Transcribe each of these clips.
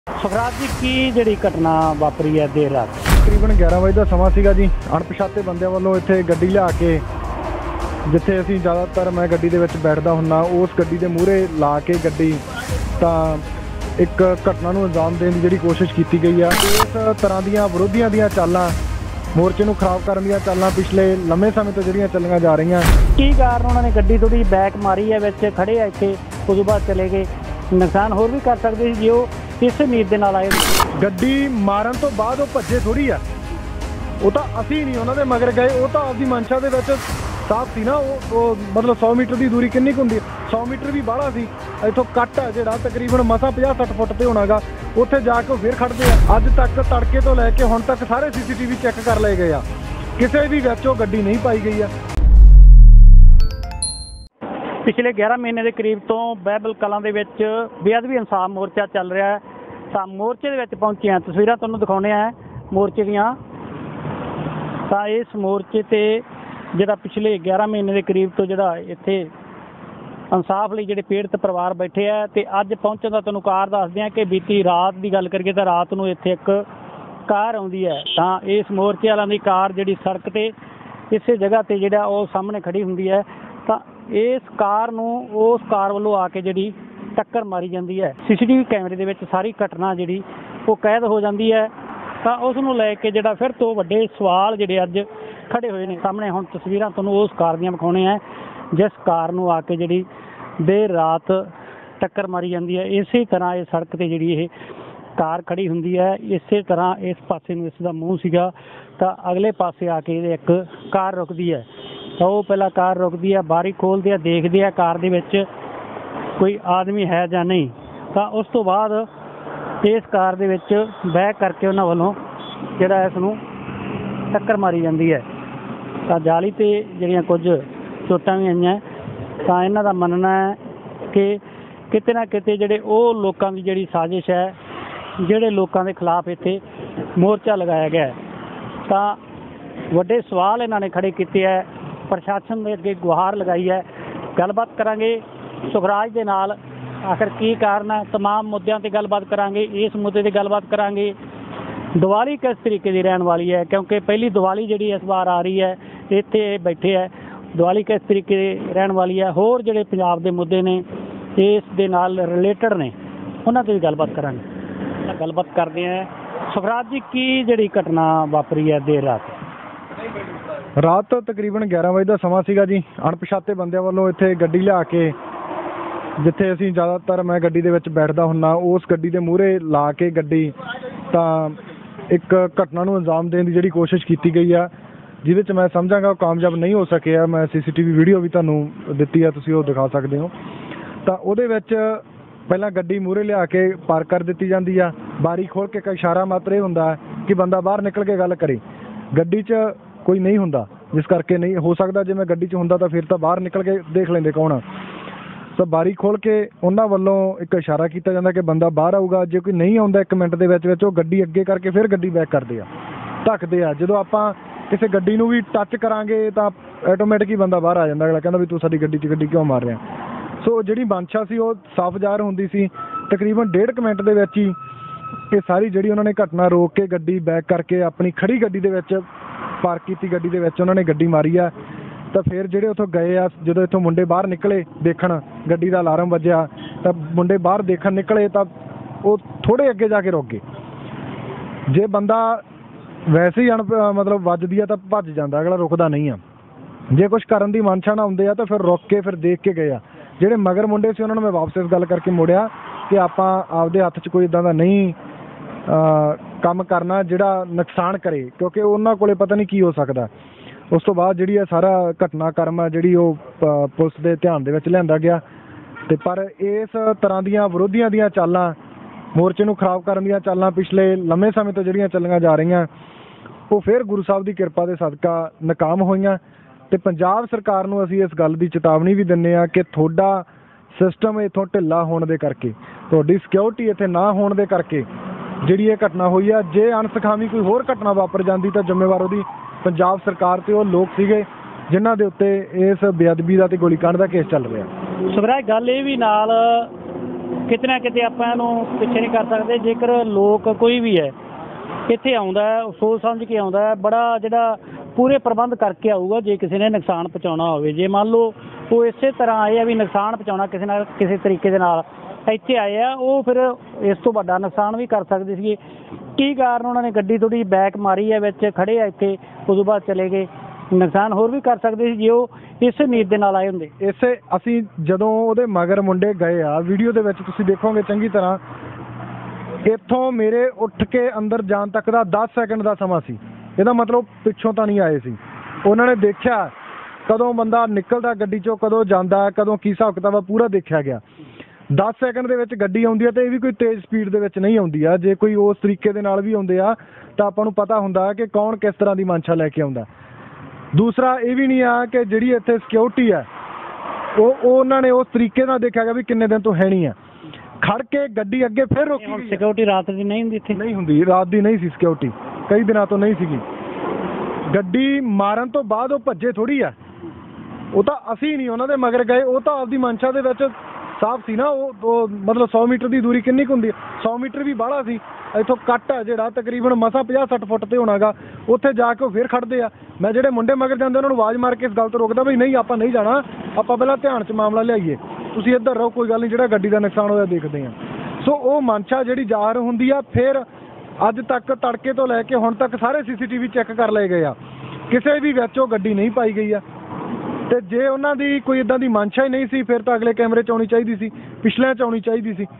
ਸੁਖਰਾਜ ਜੀ ਕੀ ਜਿਹੜੀ ਘਟਨਾ ਵਾਪਰੀ ਹੈ ਦੇਰ ਰਾਤ? ਤਕਰੀਬਨ 11 ਵਜੇ ਦਾ ਸਮਾਂ ਸੀਗਾ ਜੀ। ਅਣਪਛਾਤੇ ਬੰਦਿਆਂ ਵੱਲੋਂ ਇੱਥੇ ਗੱਡੀ ਲਿਆ ਕੇ, ਜਿੱਥੇ ਅਸੀਂ ਜ਼ਿਆਦਾਤਰ ਮੈਂ ਗੱਡੀ ਦੇ ਵਿੱਚ ਬੈਠਦਾ ਹੁੰਦਾ, ਉਸ ਗੱਡੀ ਦੇ ਮੂਹਰੇ ਲਾ ਕੇ ਗੱਡੀ ਤਾਂ ਇੱਕ ਘਟਨਾ ਨੂੰ ਅੰਜਾਮ ਦੇਣ ਦੀ ਜਿਹੜੀ ਕੋਸ਼ਿਸ਼ ਕੀਤੀ ਗਈ ਆ। ਇਸ ਤਰ੍ਹਾਂ ਦੀਆਂ ਵਿਰੋਧੀਆਂ ਦੀਆਂ ਚਾਲਾਂ, ਮੋਰਚੇ ਨੂੰ ਖਰਾਬ ਕਰਨ ਦੀਆਂ ਚਾਲਾਂ ਪਿਛਲੇ ਲੰਮੇ ਸਮੇਂ ਤੋਂ ਜਿਹੜੀਆਂ ਚੱਲੀਆਂ ਜਾ ਰਹੀਆਂ। ਕੀ ਕਾਰਨ ਉਹਨਾਂ ਨੇ ਗੱਡੀ ਥੋੜੀ ਬੈਕ ਮਾਰੀ ਹੈ, ਵਿੱਚ ਖੜੇ ਆ ਇੱਥੇ, ਉਸ ਤੋਂ ਬਾਅਦ ਚਲੇ ਗਏ? ਨੁਕਸਾਨ ਹੋਰ ਵੀ ਕਰ ਸਕਦੇ ਸੀ ਜੇ ਉਹ ਇਸ ਉਮੀਦ ਦੇ ਨਾਲ ਆਏ। ਗੱਡੀ ਮਾਰਨ ਤੋਂ ਬਾਅਦ ਉਹ ਭੱਜੇ ਥੋੜੀ ਆ, ਉਹ ਤਾਂ ਅਸੀਂ ਨਹੀਂ ਉਹਨਾਂ ਦੇ ਮਗਰ ਗਏ, ਉਹ ਤਾਂ ਆਪਦੀ ਮਨਸ਼ਾ ਦੇ ਵਿੱਚ ਸਾਫ਼ ਸੀ ਨਾ। ਉਹ ਮਤਲਬ 100 ਮੀਟਰ ਦੀ ਦੂਰੀ ਕਿੰਨੀ ਕੁ ਹੁੰਦੀ ਹੈ? 100 ਮੀਟਰ ਵੀ ਬਾਹਲਾ ਸੀ। ਇੱਥੋਂ ਕੱਟ ਹੈ ਜਿਹੜਾ ਤਕਰੀਬਨ ਮਸਾਂ 50-60 ਫੁੱਟ ਤੇ ਹੋਣਾਗਾ, ਉੱਥੇ ਜਾ ਕੇ ਉਹ ਫਿਰ ਖੜਦੇ ਆ। ਅੱਜ ਤੱਕ ਤੜਕੇ ਤੋਂ ਲੈ ਕੇ ਹੁਣ ਤੱਕ ਸਾਰੇ CCTV ਚੈੱਕ ਕਰ ਲਏ ਗਏ ਆ, ਕਿਸੇ ਵੀ ਵਿੱਚ ਉਹ ਗੱਡੀ ਨਹੀਂ ਪਾਈ ਗਈ ਆ। ਪਿਛਲੇ 11 ਮਹੀਨੇ ਦੇ ਕਰੀਬ ਤੋਂ ਬਹਿਬਲ ਕਲਾਂ ਦੇ ਵਿੱਚ ਬੇਅਦਬੀ ਇਨਸਾਫ ਮੋਰਚਾ ਚੱਲ ਰਿਹਾ ਹੈ। ਤਾਂ ਮੋਰਚੇ ਦੇ ਵਿੱਚ ਪਹੁੰਚੇ ਹਾਂ, ਤਸਵੀਰਾਂ ਤੁਹਾਨੂੰ ਦਿਖਾਉਂਦੇ ਆ ਮੋਰਚੇ ਦੀਆਂ। ਤਾਂ ਇਸ ਮੋਰਚੇ 'ਤੇ ਜਿਹੜਾ ਪਿਛਲੇ 11 ਮਹੀਨੇ ਦੇ ਕਰੀਬ ਤੋਂ ਜਿਹੜਾ ਇੱਥੇ ਇਨਸਾਫ ਲਈ ਜਿਹੜੇ ਪੀੜਤ ਪਰਿਵਾਰ ਬੈਠੇ ਆ, ਅਤੇ ਅੱਜ ਪਹੁੰਚਣ ਦਾ ਤੁਹਾਨੂੰ ਕਾਰ ਦੱਸਦੇ ਹਾਂ ਕਿ ਬੀਤੀ ਰਾਤ ਦੀ ਗੱਲ ਕਰੀਏ ਤਾਂ ਰਾਤ ਨੂੰ ਇੱਥੇ ਇੱਕ ਕਾਰ ਆਉਂਦੀ ਹੈ। ਤਾਂ ਇਸ ਮੋਰਚੇ ਵਾਲਿਆਂ ਦੀ ਕਾਰ ਜਿਹੜੀ ਸੜਕ 'ਤੇ ਇਸੇ ਜਗ੍ਹਾ 'ਤੇ ਜਿਹੜਾ ਉਹ ਸਾਹਮਣੇ ਖੜੀ ਹੁੰਦੀ ਹੈ, ਤਾਂ ਇਸ ਕਾਰ ਨੂੰ ਉਸ ਕਾਰ ਵੱਲੋਂ ਆ ਕੇ ਜਿਹੜੀ ਟੱਕਰ ਮਾਰੀ ਜਾਂਦੀ ਹੈ। CCTV ਕੈਮਰੇ ਦੇ ਵਿੱਚ ਸਾਰੀ ਘਟਨਾ ਜਿਹੜੀ ਉਹ ਕੈਦ ਹੋ ਜਾਂਦੀ ਹੈ। ਤਾਂ ਉਸ ਨੂੰ ਲੈ ਕੇ ਜਿਹੜਾ ਫਿਰ ਤੋਂ ਵੱਡੇ ਸਵਾਲ ਜਿਹੜੇ ਅੱਜ ਖੜੇ ਹੋਏ ਨੇ ਸਾਹਮਣੇ। ਹੁਣ ਤਸਵੀਰਾਂ ਤੁਹਾਨੂੰ ਉਸ ਕਾਰ ਦੀਆਂ ਵਿਖਾਉਣੇ ਆ ਜਿਸ ਕਾਰ ਨੂੰ ਆ ਕੇ ਜਿਹੜੀ ਦੇਰ ਰਾਤ ਟੱਕਰ ਮਾਰੀ ਜਾਂਦੀ ਹੈ। ਇਸੇ ਤਰ੍ਹਾਂ ਇਹ ਸੜਕ 'ਤੇ ਜਿਹੜੀ ਇਹ ਕਾਰ ਖੜੀ ਹੁੰਦੀ ਹੈ, ਇਸੇ ਤਰ੍ਹਾਂ ਇਸ ਪਾਸੇ ਨੂੰ ਇਸ ਦਾ ਮੂੰਹ ਸੀਗਾ, ਤਾਂ ਅਗਲੇ ਪਾਸੇ ਆ ਕੇ ਇਹਦੇ ਇੱਕ ਕਾਰ ਰੁਕਦੀ ਹੈ। ਤਾਂ ਉਹ ਪਹਿਲਾਂ ਕਾਰ ਰੁਕਦੀ ਹੈ, ਬਾਰੀ ਖੋਲ੍ਹਦੇ ਆ, ਦੇਖਦੇ ਆ ਕਾਰ ਦੇ ਵਿੱਚ ਕੋਈ ਆਦਮੀ ਹੈ ਜਾਂ ਨਹੀਂ। ਤਾਂ ਉਸ ਤੋਂ ਬਾਅਦ ਇਸ ਕਾਰ ਦੇ ਵਿੱਚ ਬੈਕ ਕਰਕੇ ਉਹਨਾਂ ਵੱਲੋਂ ਜਿਹੜਾ ਇਸ ਨੂੰ ਟੱਕਰ ਮਾਰੀ ਜਾਂਦੀ ਹੈ। ਤਾਂ ਜਾਲੀ 'ਤੇ ਜਿਹੜੀਆਂ ਕੁਝ ਚੋਟਾਂ ਵੀ ਆਈਆਂ। ਤਾਂ ਇਹਨਾਂ ਦਾ ਮੰਨਣਾ ਹੈ ਕਿ ਕਿਤੇ ਨਾ ਕਿਤੇ ਜਿਹੜੇ ਉਹ ਲੋਕਾਂ ਦੀ ਜਿਹੜੀ ਸਾਜ਼ਿਸ਼ ਹੈ, ਜਿਹੜੇ ਲੋਕਾਂ ਦੇ ਖਿਲਾਫ ਇੱਥੇ ਮੋਰਚਾ ਲਗਾਇਆ ਗਿਆ ਹੈ। ਤਾਂ ਵੱਡੇ ਸਵਾਲ ਇਹਨਾਂ ਨੇ ਖੜੇ ਕੀਤੇ ਹੈ, ਪ੍ਰਸ਼ਾਸਨ ਦੇ ਅੱਗੇ ਗੁਹਾਰ ਲਗਾਈ ਹੈ। ਗੱਲਬਾਤ ਕਰਾਂਗੇ ਸੁਖਰਾਜ ਦੇ ਨਾਲ, ਆਖਿਰ ਕੀ ਕਾਰਨ ਹੈ, ਤਮਾਮ ਮੁੱਦਿਆਂ 'ਤੇ ਗੱਲਬਾਤ ਕਰਾਂਗੇ। ਇਸ ਮੁੱਦੇ 'ਤੇ ਗੱਲਬਾਤ ਕਰਾਂਗੇ ਦੀਵਾਲੀ ਕਿਸ ਤਰੀਕੇ ਦੀ ਰਹਿਣ ਵਾਲੀ ਹੈ, ਕਿਉਂਕਿ ਪਹਿਲੀ ਦੀਵਾਲੀ ਜਿਹੜੀ ਇਸ ਵਾਰ ਆ ਰਹੀ ਹੈ, ਇੱਥੇ ਬੈਠੇ ਹੈ, ਦੀਵਾਲੀ ਕਿਸ ਤਰੀਕੇ ਦੀ ਰਹਿਣ ਵਾਲੀ ਹੈ। ਹੋਰ ਜਿਹੜੇ ਪੰਜਾਬ ਦੇ ਮੁੱਦੇ ਨੇ ਇਸ ਦੇ ਨਾਲ ਰਿਲੇਟਡ ਨੇ, ਉਹਨਾਂ 'ਤੇ ਵੀ ਗੱਲਬਾਤ ਕਰਾਂਗੇ। ਗੱਲਬਾਤ ਕਰਦੇ ਹਾਂ। ਸੁਖਰਾਜ ਜੀ ਕੀ ਜਿਹੜੀ ਘਟਨਾ ਵਾਪਰੀ ਹੈ ਦੇਰ ਰਾਤ? ਰਾਤ ਤਕਰੀਬਨ 11 ਵਜੇ ਦਾ ਸਮਾਂ ਸੀਗਾ ਜੀ। ਅਣਪਛਾਤੇ ਬੰਦਿਆਂ ਵੱਲੋਂ ਇੱਥੇ ਗੱਡੀ ਲਿਆ ਕੇ, ਜਿੱਥੇ ਅਸੀਂ ਜ਼ਿਆਦਾਤਰ ਮੈਂ ਗੱਡੀ ਦੇ ਵਿੱਚ ਬੈਠਦਾ ਹੁੰਦਾ, ਉਸ ਗੱਡੀ ਦੇ ਮੂਹਰੇ ਲਾ ਕੇ ਗੱਡੀ ਤਾਂ ਇੱਕ ਘਟਨਾ ਨੂੰ ਅੰਜਾਮ ਦੇਣ ਦੀ ਜਿਹੜੀ ਕੋਸ਼ਿਸ਼ ਕੀਤੀ ਗਈ ਆ, ਜਿਹਦੇ 'ਚ ਮੈਂ ਸਮਝਾਂਗਾ ਉਹ ਕਾਮਯਾਬ ਨਹੀਂ ਹੋ ਸਕਿਆ। ਮੈਂ CCTV ਵੀਡੀਓ ਵੀ ਤੁਹਾਨੂੰ ਦਿੱਤੀ ਆ, ਤੁਸੀਂ ਉਹ ਦਿਖਾ ਸਕਦੇ ਹੋ। ਤਾਂ ਉਹਦੇ ਵਿੱਚ ਪਹਿਲਾਂ ਗੱਡੀ ਮੂਹਰੇ ਲਿਆ ਕੇ ਪਾਰਕ ਕਰ ਦਿੱਤੀ ਜਾਂਦੀ ਆ, ਬਾਰੀ ਖੋਲ੍ਹ ਕੇ ਇੱਕ ਇਸ਼ਾਰਾ ਮਾਤਰ ਇਹ ਹੁੰਦਾ ਕਿ ਬੰਦਾ ਬਾਹਰ ਨਿਕਲ ਕੇ ਗੱਲ ਕਰੇ। ਗੱਡੀ 'ਚ ਕੋਈ ਨਹੀਂ ਹੁੰਦਾ, ਜਿਸ ਕਰਕੇ ਨਹੀਂ ਹੋ ਸਕਦਾ। ਜੇ ਮੈਂ ਗੱਡੀ 'ਚ ਹੁੰਦਾ ਤਾਂ ਫਿਰ ਤਾਂ ਬਾਹਰ ਨਿਕਲ ਕੇ ਦੇਖ ਲੈਂਦੇ ਕੌਣ ਆ। ਤਾਂ ਬਾਰੀ ਖੋਲ੍ਹ ਕੇ ਉਹਨਾਂ ਵੱਲੋਂ ਇੱਕ ਇਸ਼ਾਰਾ ਕੀਤਾ ਜਾਂਦਾ ਕਿ ਬੰਦਾ ਬਾਹਰ ਆਊਗਾ। ਜੇ ਕੋਈ ਨਹੀਂ ਆਉਂਦਾ 1 ਮਿੰਟ ਦੇ ਵਿੱਚ ਉਹ ਗੱਡੀ ਅੱਗੇ ਕਰਕੇ ਫਿਰ ਗੱਡੀ ਬੈਕ ਕਰਦੇ ਆ, ਧੱਕਦੇ ਆ। ਜਦੋਂ ਆਪਾਂ ਕਿਸੇ ਗੱਡੀ ਨੂੰ ਵੀ ਟੱਚ ਕਰਾਂਗੇ ਤਾਂ ਆਟੋਮੈਟਿਕ ਹੀ ਬੰਦਾ ਬਾਹਰ ਆ ਜਾਂਦਾ। ਅਗਲਾ ਕਹਿੰਦਾ ਵੀ ਤੂੰ ਸਾਡੀ ਗੱਡੀ 'ਚ ਗੱਡੀ ਕਿਉਂ ਮਾਰ ਰਿਹਾ। ਸੋ ਜਿਹੜੀ ਮਨਸ਼ਾ ਸੀ ਉਹ ਸਾਫ਼ ਜ਼ਾਹਰ ਹੁੰਦੀ ਸੀ। ਤਕਰੀਬਨ 1.5 ਮਿੰਟ ਦੇ ਵਿੱਚ ਹੀ ਇਹ ਸਾਰੀ ਜਿਹੜੀ ਉਹਨਾਂ ਨੇ ਘਟਨਾ ਰੋਕ ਕੇ ਗੱਡੀ ਬੈਕ ਕਰਕੇ ਆਪਣੀ ਖੜੀ ਗੱਡੀ ਦੇ ਵਿੱਚ ਪਾਰਕ ਕੀਤੀ ਗੱਡੀ ਦੇ ਵਿੱਚ ਉਹਨਾਂ ਨੇ ਗੱਡੀ ਮਾਰੀ ਆ। ਤਾਂ ਫਿਰ ਜਿਹੜੇ ਉੱਥੋਂ ਗਏ ਆ, ਜਦੋਂ ਇੱਥੋਂ ਮੁੰਡੇ ਬਾਹਰ ਨਿਕਲੇ ਦੇਖਣ, ਗੱਡੀ ਦਾ ਅਲਾਰਮ ਵੱਜਿਆ ਤਾਂ ਮੁੰਡੇ ਬਾਹਰ ਦੇਖਣ ਨਿਕਲੇ ਤਾਂ ਉਹ ਥੋੜ੍ਹੇ ਅੱਗੇ ਜਾ ਕੇ ਰੁਕ ਗਏ। ਜੇ ਬੰਦਾ ਵੈਸੇ ਹੀ ਮਤਲਬ ਵੱਜਦੀ ਆ ਤਾਂ ਭੱਜ ਜਾਂਦਾ, ਅਗਲਾ ਰੁਕਦਾ ਨਹੀਂ ਆ। ਜੇ ਕੁਛ ਕਰਨ ਦੀ ਮਨਸ਼ਾ ਨਾ ਹੁੰਦੇ ਆ ਤਾਂ ਫਿਰ ਰੁਕ ਕੇ ਫਿਰ ਦੇਖ ਕੇ ਗਏ ਆ। ਜਿਹੜੇ ਮਗਰ ਮੁੰਡੇ ਸੀ ਉਹਨਾਂ ਨੂੰ ਮੈਂ ਵਾਪਸ ਇਸ ਗੱਲ ਕਰਕੇ ਮੋੜਿਆ ਕਿ ਆਪਾਂ ਆਪਦੇ ਹੱਥ 'ਚ ਕੋਈ ਇੱਦਾਂ ਦਾ ਨਹੀਂ ਕੰਮ ਕਰਨਾ ਜਿਹੜਾ ਨੁਕਸਾਨ ਕਰੇ, ਕਿਉਂਕਿ ਉਹਨਾਂ ਕੋਲੇ ਪਤਾ ਨਹੀਂ ਕੀ ਹੋ ਸਕਦਾ। ਉਸ ਤੋਂ ਬਾਅਦ ਜਿਹੜੀ ਇਹ ਸਾਰਾ ਘਟਨਾਕ੍ਰਮ ਆ ਜਿਹੜੀ ਉਹ ਪੁਲਿਸ ਦੇ ਧਿਆਨ ਦੇ ਵਿੱਚ ਲਿਆਂਦਾ ਗਿਆ। ਅਤੇ ਪਰ ਇਸ ਤਰ੍ਹਾਂ ਦੀਆਂ ਵਿਰੋਧੀਆਂ ਦੀਆਂ ਚਾਲਾਂ, ਮੋਰਚੇ ਨੂੰ ਖਰਾਬ ਕਰਨ ਦੀਆਂ ਚਾਲਾਂ ਪਿਛਲੇ ਲੰਮੇ ਸਮੇਂ ਤੋਂ ਜਿਹੜੀਆਂ ਚੱਲੀਆਂ ਜਾ ਰਹੀਆਂ, ਉਹ ਫਿਰ ਗੁਰੂ ਸਾਹਿਬ ਦੀ ਕਿਰਪਾ ਦੇ ਸਦਕਾ ਨਾਕਾਮ ਹੋਈਆਂ। ਅਤੇ ਪੰਜਾਬ ਸਰਕਾਰ ਨੂੰ ਅਸੀਂ ਇਸ ਗੱਲ ਦੀ ਚੇਤਾਵਨੀ ਵੀ ਦਿੰਦੇ ਹਾਂ ਕਿ ਤੁਹਾਡਾ ਸਿਸਟਮ ਇੱਥੋਂ ਢਿੱਲਾ ਹੋਣ ਦੇ ਕਰਕੇ, ਤੁਹਾਡੀ ਸਿਕਿਉਰਿਟੀ ਇੱਥੇ ਨਾ ਹੋਣ ਦੇ ਕਰਕੇ ਜਿਹੜੀ ਇਹ ਘਟਨਾ ਹੋਈ ਆ। ਜੇ ਅਣਸੁਖਾਵੀ ਕੋਈ ਹੋਰ ਘਟਨਾ ਵਾਪਰ ਜਾਂਦੀ ਤਾਂ ਜ਼ਿੰਮੇਵਾਰ ਉਹਦੀ ਪੰਜਾਬ ਸਰਕਾਰ ਅਤੇ ਉਹ ਲੋਕ ਸੀਗੇ ਜਿਨ੍ਹਾਂ ਦੇ ਉੱਤੇ ਇਸ ਬੇਅਦਬੀ ਦਾ ਅਤੇ ਗੋਲੀਕਾਂਡ ਦਾ ਕੇਸ ਚੱਲ ਰਿਹਾ। ਸੁਖਰਾਜ ਗੱਲ ਇਹ ਵੀ ਨਾਲ ਕਿਤੇ ਨਾ ਕਿਤੇ ਆਪਾਂ ਇਹਨੂੰ ਪਿੱਛੇ ਨਹੀਂ ਕਰ ਸਕਦੇ। ਜੇਕਰ ਲੋਕ ਕੋਈ ਵੀ ਹੈ ਇੱਥੇ ਆਉਂਦਾ ਹੈ, ਸੋਚ ਸਮਝ ਕੇ ਆਉਂਦਾ ਹੈ, ਬੜਾ ਜਿਹੜਾ ਪੂਰੇ ਪ੍ਰਬੰਧ ਕਰਕੇ ਆਊਗਾ। ਜੇ ਕਿਸੇ ਨੇ ਨੁਕਸਾਨ ਪਹੁੰਚਾਉਣਾ ਹੋਵੇ, ਜੇ ਮੰਨ ਲਓ ਉਹ ਇਸੇ ਤਰ੍ਹਾਂ ਆਏ ਆ ਵੀ ਨੁਕਸਾਨ ਪਹੁੰਚਾਉਣਾ ਕਿਸੇ ਨਾਲ ਕਿਸੇ ਤਰੀਕੇ ਦੇ ਨਾਲ ਇੱਥੇ ਆਏ ਆ, ਉਹ ਫਿਰ ਇਸ ਤੋਂ ਵੱਡਾ ਨੁਕਸਾਨ ਵੀ ਕਰ ਸਕਦੇ ਸੀਗੇ। ਕੀ ਕਾਰਨ ਉਹਨਾਂ ਨੇ ਗੱਡੀ ਥੋੜ੍ਹੀ ਬੈਕ ਮਾਰੀ ਹੈ, ਵਿੱਚ ਖੜੇ ਆ ਇੱਥੇ, ਉਦੋਂ ਬਾਅਦ ਚਲੇ ਗਏ। ਨੁਕਸਾਨ ਹੋਰ ਵੀ ਕਰ ਸਕਦੇ ਸੀ ਜੇ ਉਹ ਇਸੇ ਨੀਤ ਦੇ ਨਾਲ ਆਏ ਹੁੰਦੇ। ਇਸੇ ਅਸੀਂ ਜਦੋਂ ਉਹਦੇ ਮਗਰ ਮੁੰਡੇ ਗਏ ਆ, ਵੀਡੀਓ ਦੇ ਵਿੱਚ ਤੁਸੀਂ ਦੇਖੋਗੇ ਚੰਗੀ ਤਰ੍ਹਾਂ, ਇੱਥੋਂ ਮੇਰੇ ਉੱਠ ਕੇ ਅੰਦਰ ਜਾਣ ਤੱਕ ਦਾ 10 ਸੈਕਿੰਡ ਦਾ ਸਮਾਂ ਸੀ। ਇਹਦਾ ਮਤਲਬ ਪਿੱਛੋਂ ਤਾਂ ਨਹੀਂ ਆਏ ਸੀ। ਉਹਨਾਂ ਨੇ ਦੇਖਿਆ ਕਦੋਂ ਬੰਦਾ ਨਿਕਲਦਾ ਗੱਡੀ ਚੋਂ, ਕਦੋਂ ਜਾਂਦਾ, ਕਦੋਂ ਕੀ ਹਿਸਾਬ ਕਿਤਾਬ ਆ, ਪੂਰਾ ਦੇਖਿਆ ਗਿਆ। 10 ਸੈਕਿੰਡ ਦੇ ਵਿੱਚ ਗੱਡੀ ਆਉਂਦੀ ਹੈ, ਤੇ ਇਹ ਵੀ ਕੋਈ ਤੇਜ਼ ਸਪੀਡ ਦੇ ਵਿੱਚ ਨਹੀਂ ਆਉਂਦੀ ਆ। ਜੇ ਕੋਈ ਉਸ ਤਰੀਕੇ ਦੇ ਨਾਲ ਵੀ ਆਉਂਦੇ ਆ ਤਾਂ ਆਪਾਂ ਨੂੰ ਪਤਾ ਹੁੰਦਾ ਕਿ ਕੌਣ ਕਿਸ ਤਰ੍ਹਾਂ ਦੀ ਮਨਸ਼ਾ ਲੈ ਕੇ ਆਉਂਦਾ। ਦੂਸਰਾ ਇਹ ਵੀ ਨਹੀਂ ਆ ਕਿ ਜਿਹੜੀ ਇੱਥੇ ਸਿਕਿਉਰਿਟੀ ਹੈ ਉਹ ਉਹਨਾਂ ਨੇ ਉਸ ਤਰੀਕੇ ਨਾਲ ਦੇਖਿਆ ਗਿਆ ਵੀ ਕਿੰਨੇ ਦਿਨ ਤੋਂ ਹੈ ਨਹੀਂ ਆ, ਖੜ ਕੇ ਗੱਡੀ ਅੱਗੇ ਫਿਰ ਰੋਕੀ ਗਈ। ਸਿਕਿਉਰਿਟੀ ਰਾਤ ਦੀ ਨਹੀਂ ਹੁੰਦੀ ਇੱਥੇ? ਨਹੀਂ ਹੁੰਦੀ, ਰਾਤ ਦੀ ਨਹੀਂ ਸੀ ਸਿਕਿਉਰਿਟੀ, ਕਈ ਦਿਨਾਂ ਤੋਂ ਨਹੀਂ ਸੀਗੀ। ਗੱਡੀ ਮਾਰਨ ਤੋਂ ਬਾਅਦ ਉਹ ਭੱਜੇ ਥੋੜੀ ਆ, ਉਹ ਤਾਂ ਅਸੀਂ ਨਹੀਂ ਉਹਨਾਂ ਦੇ ਮਗਰ ਗਏ, ਉਹ ਤਾਂ ਆਪਦੀ ਮਨਸ਼ਾ ਦੇ ਵਿੱਚ ਸਾਫ਼ ਸੀ ਨਾ। ਉਹ ਮਤਲਬ 100 ਮੀਟਰ ਦੀ ਦੂਰੀ ਕਿੰਨੀ ਕੁ ਹੁੰਦੀ ਹੈ? 100 ਮੀਟਰ ਵੀ ਬਾਹਲਾ ਸੀ। ਇੱਥੋਂ ਕੱਟ ਆ ਜਿਹੜਾ ਤਕਰੀਬਨ ਮਸਾਂ 50-60 ਫੁੱਟ ਤੇ ਹੋਣਾਗਾ, ਉੱਥੇ ਜਾ ਕੇ ਉਹ ਫਿਰ ਖੜਦੇ ਆ। ਮੈਂ ਜਿਹੜੇ ਮੁੰਡੇ ਮਗਰ ਜਾਂਦੇ ਉਹਨਾਂ ਨੂੰ ਆਵਾਜ਼ ਮਾਰ ਕੇ ਇਸ ਗੱਲ ਤੋਂ ਰੋਕਦਾ ਵੀ ਨਹੀਂ, ਆਪਾਂ ਨਹੀਂ ਜਾਣਾ, ਆਪਾਂ ਪਹਿਲਾਂ ਧਿਆਨ 'ਚ ਮਾਮਲਾ ਲਿਆਈਏ, ਤੁਸੀਂ ਇੱਧਰ ਰਹੋ, ਕੋਈ ਗੱਲ ਨਹੀਂ, ਜਿਹੜਾ ਗੱਡੀ ਦਾ ਨੁਕਸਾਨ ਹੋਇਆ ਦੇਖਦੇ ਹਾਂ। ਸੋ ਉਹ ਮਨਸ਼ਾ ਜਿਹੜੀ ਜ਼ਾਹਰ ਹੁੰਦੀ ਆ। ਫਿਰ ਅੱਜ ਤੱਕ ਤੜਕੇ ਤੋਂ ਲੈ ਕੇ ਹੁਣ ਤੱਕ ਸਾਰੇ CCTV ਚੈੱਕ ਕਰ ਲਏ ਗਏ ਆ, ਕਿਸੇ ਵੀ ਵਿੱਚ ਉਹ ਗੱਡੀ ਨਹੀਂ ਪਾਈ ਗਈ ਆ। ਤੇ ਜੇ ਉਹਨਾਂ ਦੀ ਕੋਈ ਇਦਾਂ ਦੀ ਮਨਸ਼ਾ ਹੀ ਨਹੀਂ ਸੀ, ਫਿਰ ਤਾਂ ਅਗਲੇ ਕੈਮਰੇ 'ਚ ਆਉਣੀ ਚਾਹੀਦੀ ਸੀ, ਪਿਛਲਿਆਂ 'ਚ ਆਉਣੀ ਚਾਹੀਦੀ ਸੀ।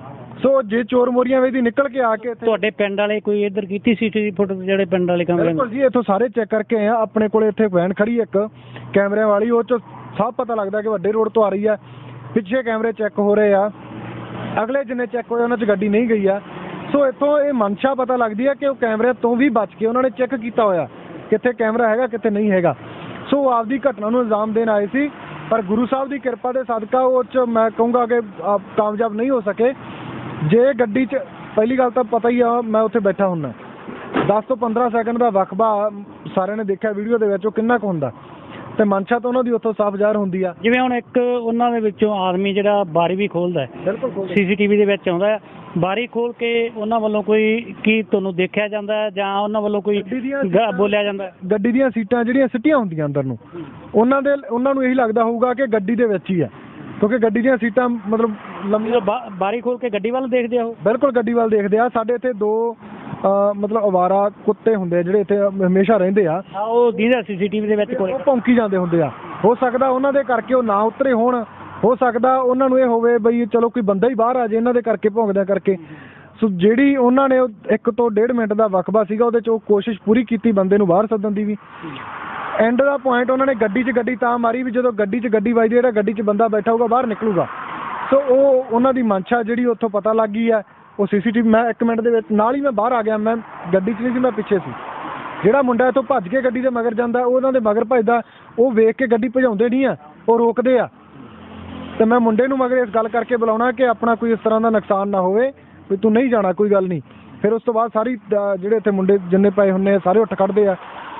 ਸੋ ਜੇ ਚੋਰ ਮੋਰੀਆਂ ਵੇਦੀ ਨਿਕਲ ਕੇ ਆ ਕੇ ਤੁਹਾਡੇ ਪਿੰਡ ਵਾਲੇ ਕੋਈ ਇੱਧਰ ਕੀਤੀ CCTV ਫੁਟੇਜ, ਜਿਹੜੇ ਪਿੰਡ ਵਾਲੇ ਕੈਮਰੇ? ਬਿਲਕੁਲ ਜੀ, ਇੱਥੋਂ ਸਾਰੇ ਚੈੱਕ ਕਰਕੇ ਆਏ ਆ। ਆਪਣੇ ਕੋਲੇ ਇੱਥੇ ਵੈਨ ਖੜੀ ਇੱਕ ਕੈਮਰਿਆਂ ਵਾਲੀ, ਉਹ 'ਚ ਸਭ ਪਤਾ ਲੱਗਦਾ ਕਿ ਵੱਡੇ ਰੋਡ ਤੋਂ ਆ ਰਹੀ ਆ। ਪਿੱਛੇ ਕੈਮਰੇ ਚੈੱਕ ਹੋ ਰਹੇ ਆ, ਅਗਲੇ ਜਿੰਨੇ ਚੈੱਕ ਹੋਏ ਉਹਨਾਂ 'ਚ ਗੱਡੀ ਨਹੀਂ ਗਈ ਆ। ਸੋ ਇੱਥੋਂ ਇਹ ਮਨਸ਼ਾ ਪਤਾ ਲੱਗਦੀ ਆ ਕਿ ਉਹ ਕੈਮਰਿਆਂ ਤੋਂ ਵੀ ਬਚ ਕੇ ਉਹਨਾਂ ਨੇ ਚੈੱਕ ਕੀਤਾ ਹੋਇਆ ਕਿੱਥੇ ਕੈਮਰਾ ਹੈਗਾ, ਕਿੱਥੇ ਨਹੀਂ ਹੈਗਾ। ਸੋ ਉਹ ਆਪਦੀ ਘਟਨਾ ਨੂੰ ਇਲਜ਼ਾਮ ਦੇਣ ਆਏ ਸੀ, ਪਰ ਗੁਰੂ ਸਾਹਿਬ ਦੀ ਕਿਰਪਾ ਦੇ ਸਦਕਾ ਉਹ 'ਚ ਮੈਂ ਕਹੂੰਗਾ ਕਿ ਕਾਮਯਾਬ ਨਹੀਂ ਹੋ ਸਕੇ। ਜੇ ਗੱਡੀ 'ਚ ਪਹਿਲੀ ਗੱਲ ਤਾਂ ਪਤਾ ਹੀ ਆ, ਮੈਂ ਉੱਥੇ ਬੈਠਾ ਹੁੰਦਾ, 10 ਤੋਂ 15 ਸੈਕਿੰਡ ਦਾ ਵਕਬਾ ਸਾਰਿਆਂ ਨੇ ਦੇਖਿਆ ਵੀਡੀਓ ਦੇ ਵਿੱਚ, ਉਹ ਕਿੰਨਾ ਕੁ ਹੁੰਦਾ, ਤੇ ਮਨਸ਼ਾ ਤਾਂ ਉਹਨਾਂ ਦੀ ਉੱਥੋਂ ਸਾਫ਼ ਜ਼ਾਹਰ ਹੁੰਦੀ ਆ। ਜਿਵੇਂ ਹੁਣ ਇੱਕ ਉਹਨਾਂ ਦੇ ਵਿੱਚੋਂ ਆਦਮੀ ਜਿਹੜਾ ਬਾਰੀ ਵੀ ਖੋਲ੍ਹਦਾ ਹੈ, ਬਿਲਕੁਲ CCTV ਦੇ ਵਿੱਚ ਆਉਂਦਾ ਹੈ, ਬਾਰੀ ਖੋਲ ਕੇ ਉਹਨਾਂ ਵੱਲੋਂ ਕੋਈ ਕੀ ਤੁਹਾਨੂੰ ਦੇਖਿਆ ਜਾਂਦਾ ਹੈ ਜਾਂ ਉਹਨਾਂ ਵੱਲੋਂ ਕੋਈ ਬੋਲਿਆ ਜਾਂਦਾ? ਗੱਡੀ ਦੀਆਂ ਸੀਟਾਂ ਜਿਹੜੀਆਂ ਸਿੱਟੀਆਂ ਹੁੰਦੀਆਂ ਅੰਦਰ ਨੂੰ, ਉਹਨਾਂ ਨੂੰ ਇਹੀ ਲੱਗਦਾ ਹੋਊਗਾ ਕਿ ਗੱਡੀ ਦੇ ਵਿੱਚ ਹੀ ਆ, ਕਿਉਂਕਿ ਗੱਡੀ ਦੀਆਂ ਸੀਟਾਂ ਮਤਲਬ ਲੰਮੀਆਂ। ਬਾਰੀ ਖੋਲ ਕੇ ਗੱਡੀ ਵੱਲ ਦੇਖਦੇ ਆ ਉਹ? ਬਿਲਕੁਲ ਗੱਡੀ ਵੱਲ ਦੇਖਦੇ ਆ। ਸਾਡੇ ਇੱਥੇ 2 ਮਤਲਬ ਅਵਾਰਾ ਕੁੱਤੇ ਹੁੰਦੇ ਆ ਜਿਹੜੇ ਇੱਥੇ ਹਮੇਸ਼ਾ ਰਹਿੰਦੇ ਆ, ਉਹ ਦੀਦਾ CCTV ਦੇ ਵਿੱਚ ਕੋਲ ਭੌਂਕੀ ਜਾਂਦੇ ਹੁੰਦੇ ਆ। ਹੋ ਸਕਦਾ ਉਹਨਾਂ ਦੇ ਕਰਕੇ ਉਹ ਨਾ ਉਤਰੇ ਹੋਣ, ਹੋ ਸਕਦਾ ਉਹਨਾਂ ਨੂੰ ਇਹ ਹੋਵੇ ਬਈ ਚਲੋ ਕੋਈ ਬੰਦਾ ਹੀ ਬਾਹਰ ਆ ਜੇ ਇਹਨਾਂ ਦੇ ਕਰਕੇ, ਭੌਂਕਦਿਆਂ ਕਰਕੇ। ਸੋ ਜਿਹੜੀ ਉਹਨਾਂ ਨੇ 1 ਤੋਂ 1.5 ਮਿੰਟ ਦਾ ਵਕਬਾ ਸੀਗਾ, ਉਹਦੇ 'ਚ ਉਹ ਕੋਸ਼ਿਸ਼ ਪੂਰੀ ਕੀਤੀ ਬੰਦੇ ਨੂੰ ਬਾਹਰ ਸੱਦਣ ਦੀ ਵੀ। ਐਂਡ ਦਾ ਪੁਆਇੰਟ ਉਹਨਾਂ ਨੇ ਗੱਡੀ 'ਚ ਗੱਡੀ ਤਾਂ ਮਾਰੀ ਵੀ ਜਦੋਂ ਗੱਡੀ 'ਚ ਗੱਡੀ ਵੱਜਦੀ, ਜਿਹੜਾ ਗੱਡੀ 'ਚ ਬੰਦਾ ਬੈਠਾ ਹੋਊਗਾ ਬਾਹਰ ਨਿਕਲੂਗਾ। ਸੋ ਉਹ ਉਹਨਾਂ ਦੀ ਮਨਸ਼ਾ ਜਿਹੜੀ ਉੱਥੋਂ ਪਤਾ ਲੱਗ ਗਈ ਆ। ਉਹ CCTV ਮੈਂ 1 ਮਿੰਟ ਦੇ ਵਿੱਚ ਨਾਲ ਹੀ ਮੈਂ ਬਾਹਰ ਆ ਗਿਆ, ਮੈਂ ਗੱਡੀ 'ਚ ਨਹੀਂ ਸੀ, ਮੈਂ ਪਿੱਛੇ ਸੀ। ਜਿਹੜਾ ਮੁੰਡਾ ਇੱਥੋਂ ਭੱਜ ਕੇ ਗੱਡੀ ਦੇ ਮਗਰ ਜਾਂਦਾ, ਉਹ ਉਹਨਾਂ ਦੇ ਮਗਰ ਭੱਜਦਾ, ਉਹ ਵੇਖ ਕੇ ਗੱਡੀ ਭਜਾਉਂਦੇ ਨਹੀਂ ਆ, ਉਹ ਰੋਕਦੇ ਆ। ਤੇ ਮੈਂ ਮੁੰਡੇ ਨੂੰ ਮਗਰ ਇਸ ਗੱਲ ਕਰਕੇ ਬੁਲਾਉਣਾ ਕਿ ਆਪਣਾ ਕੋਈ ਇਸ ਤਰ੍ਹਾਂ ਦਾ ਨੁਕਸਾਨ ਨਾ ਹੋਵੇ, ਵੀ ਤੂੰ ਨਹੀਂ ਜਾਣਾ, ਕੋਈ ਗੱਲ ਨਹੀਂ। ਫਿਰ ਉਸ ਤੋਂ ਬਾਅਦ ਸਾਰੀ ਜਿਹੜੇ ਇੱਥੇ ਮੁੰਡੇ ਜਿੰਨੇ ਪਏ ਹੁੰਦੇ ਆ ਸਾਰੇ ਉੱਠ ਖੜਦੇ ਆ।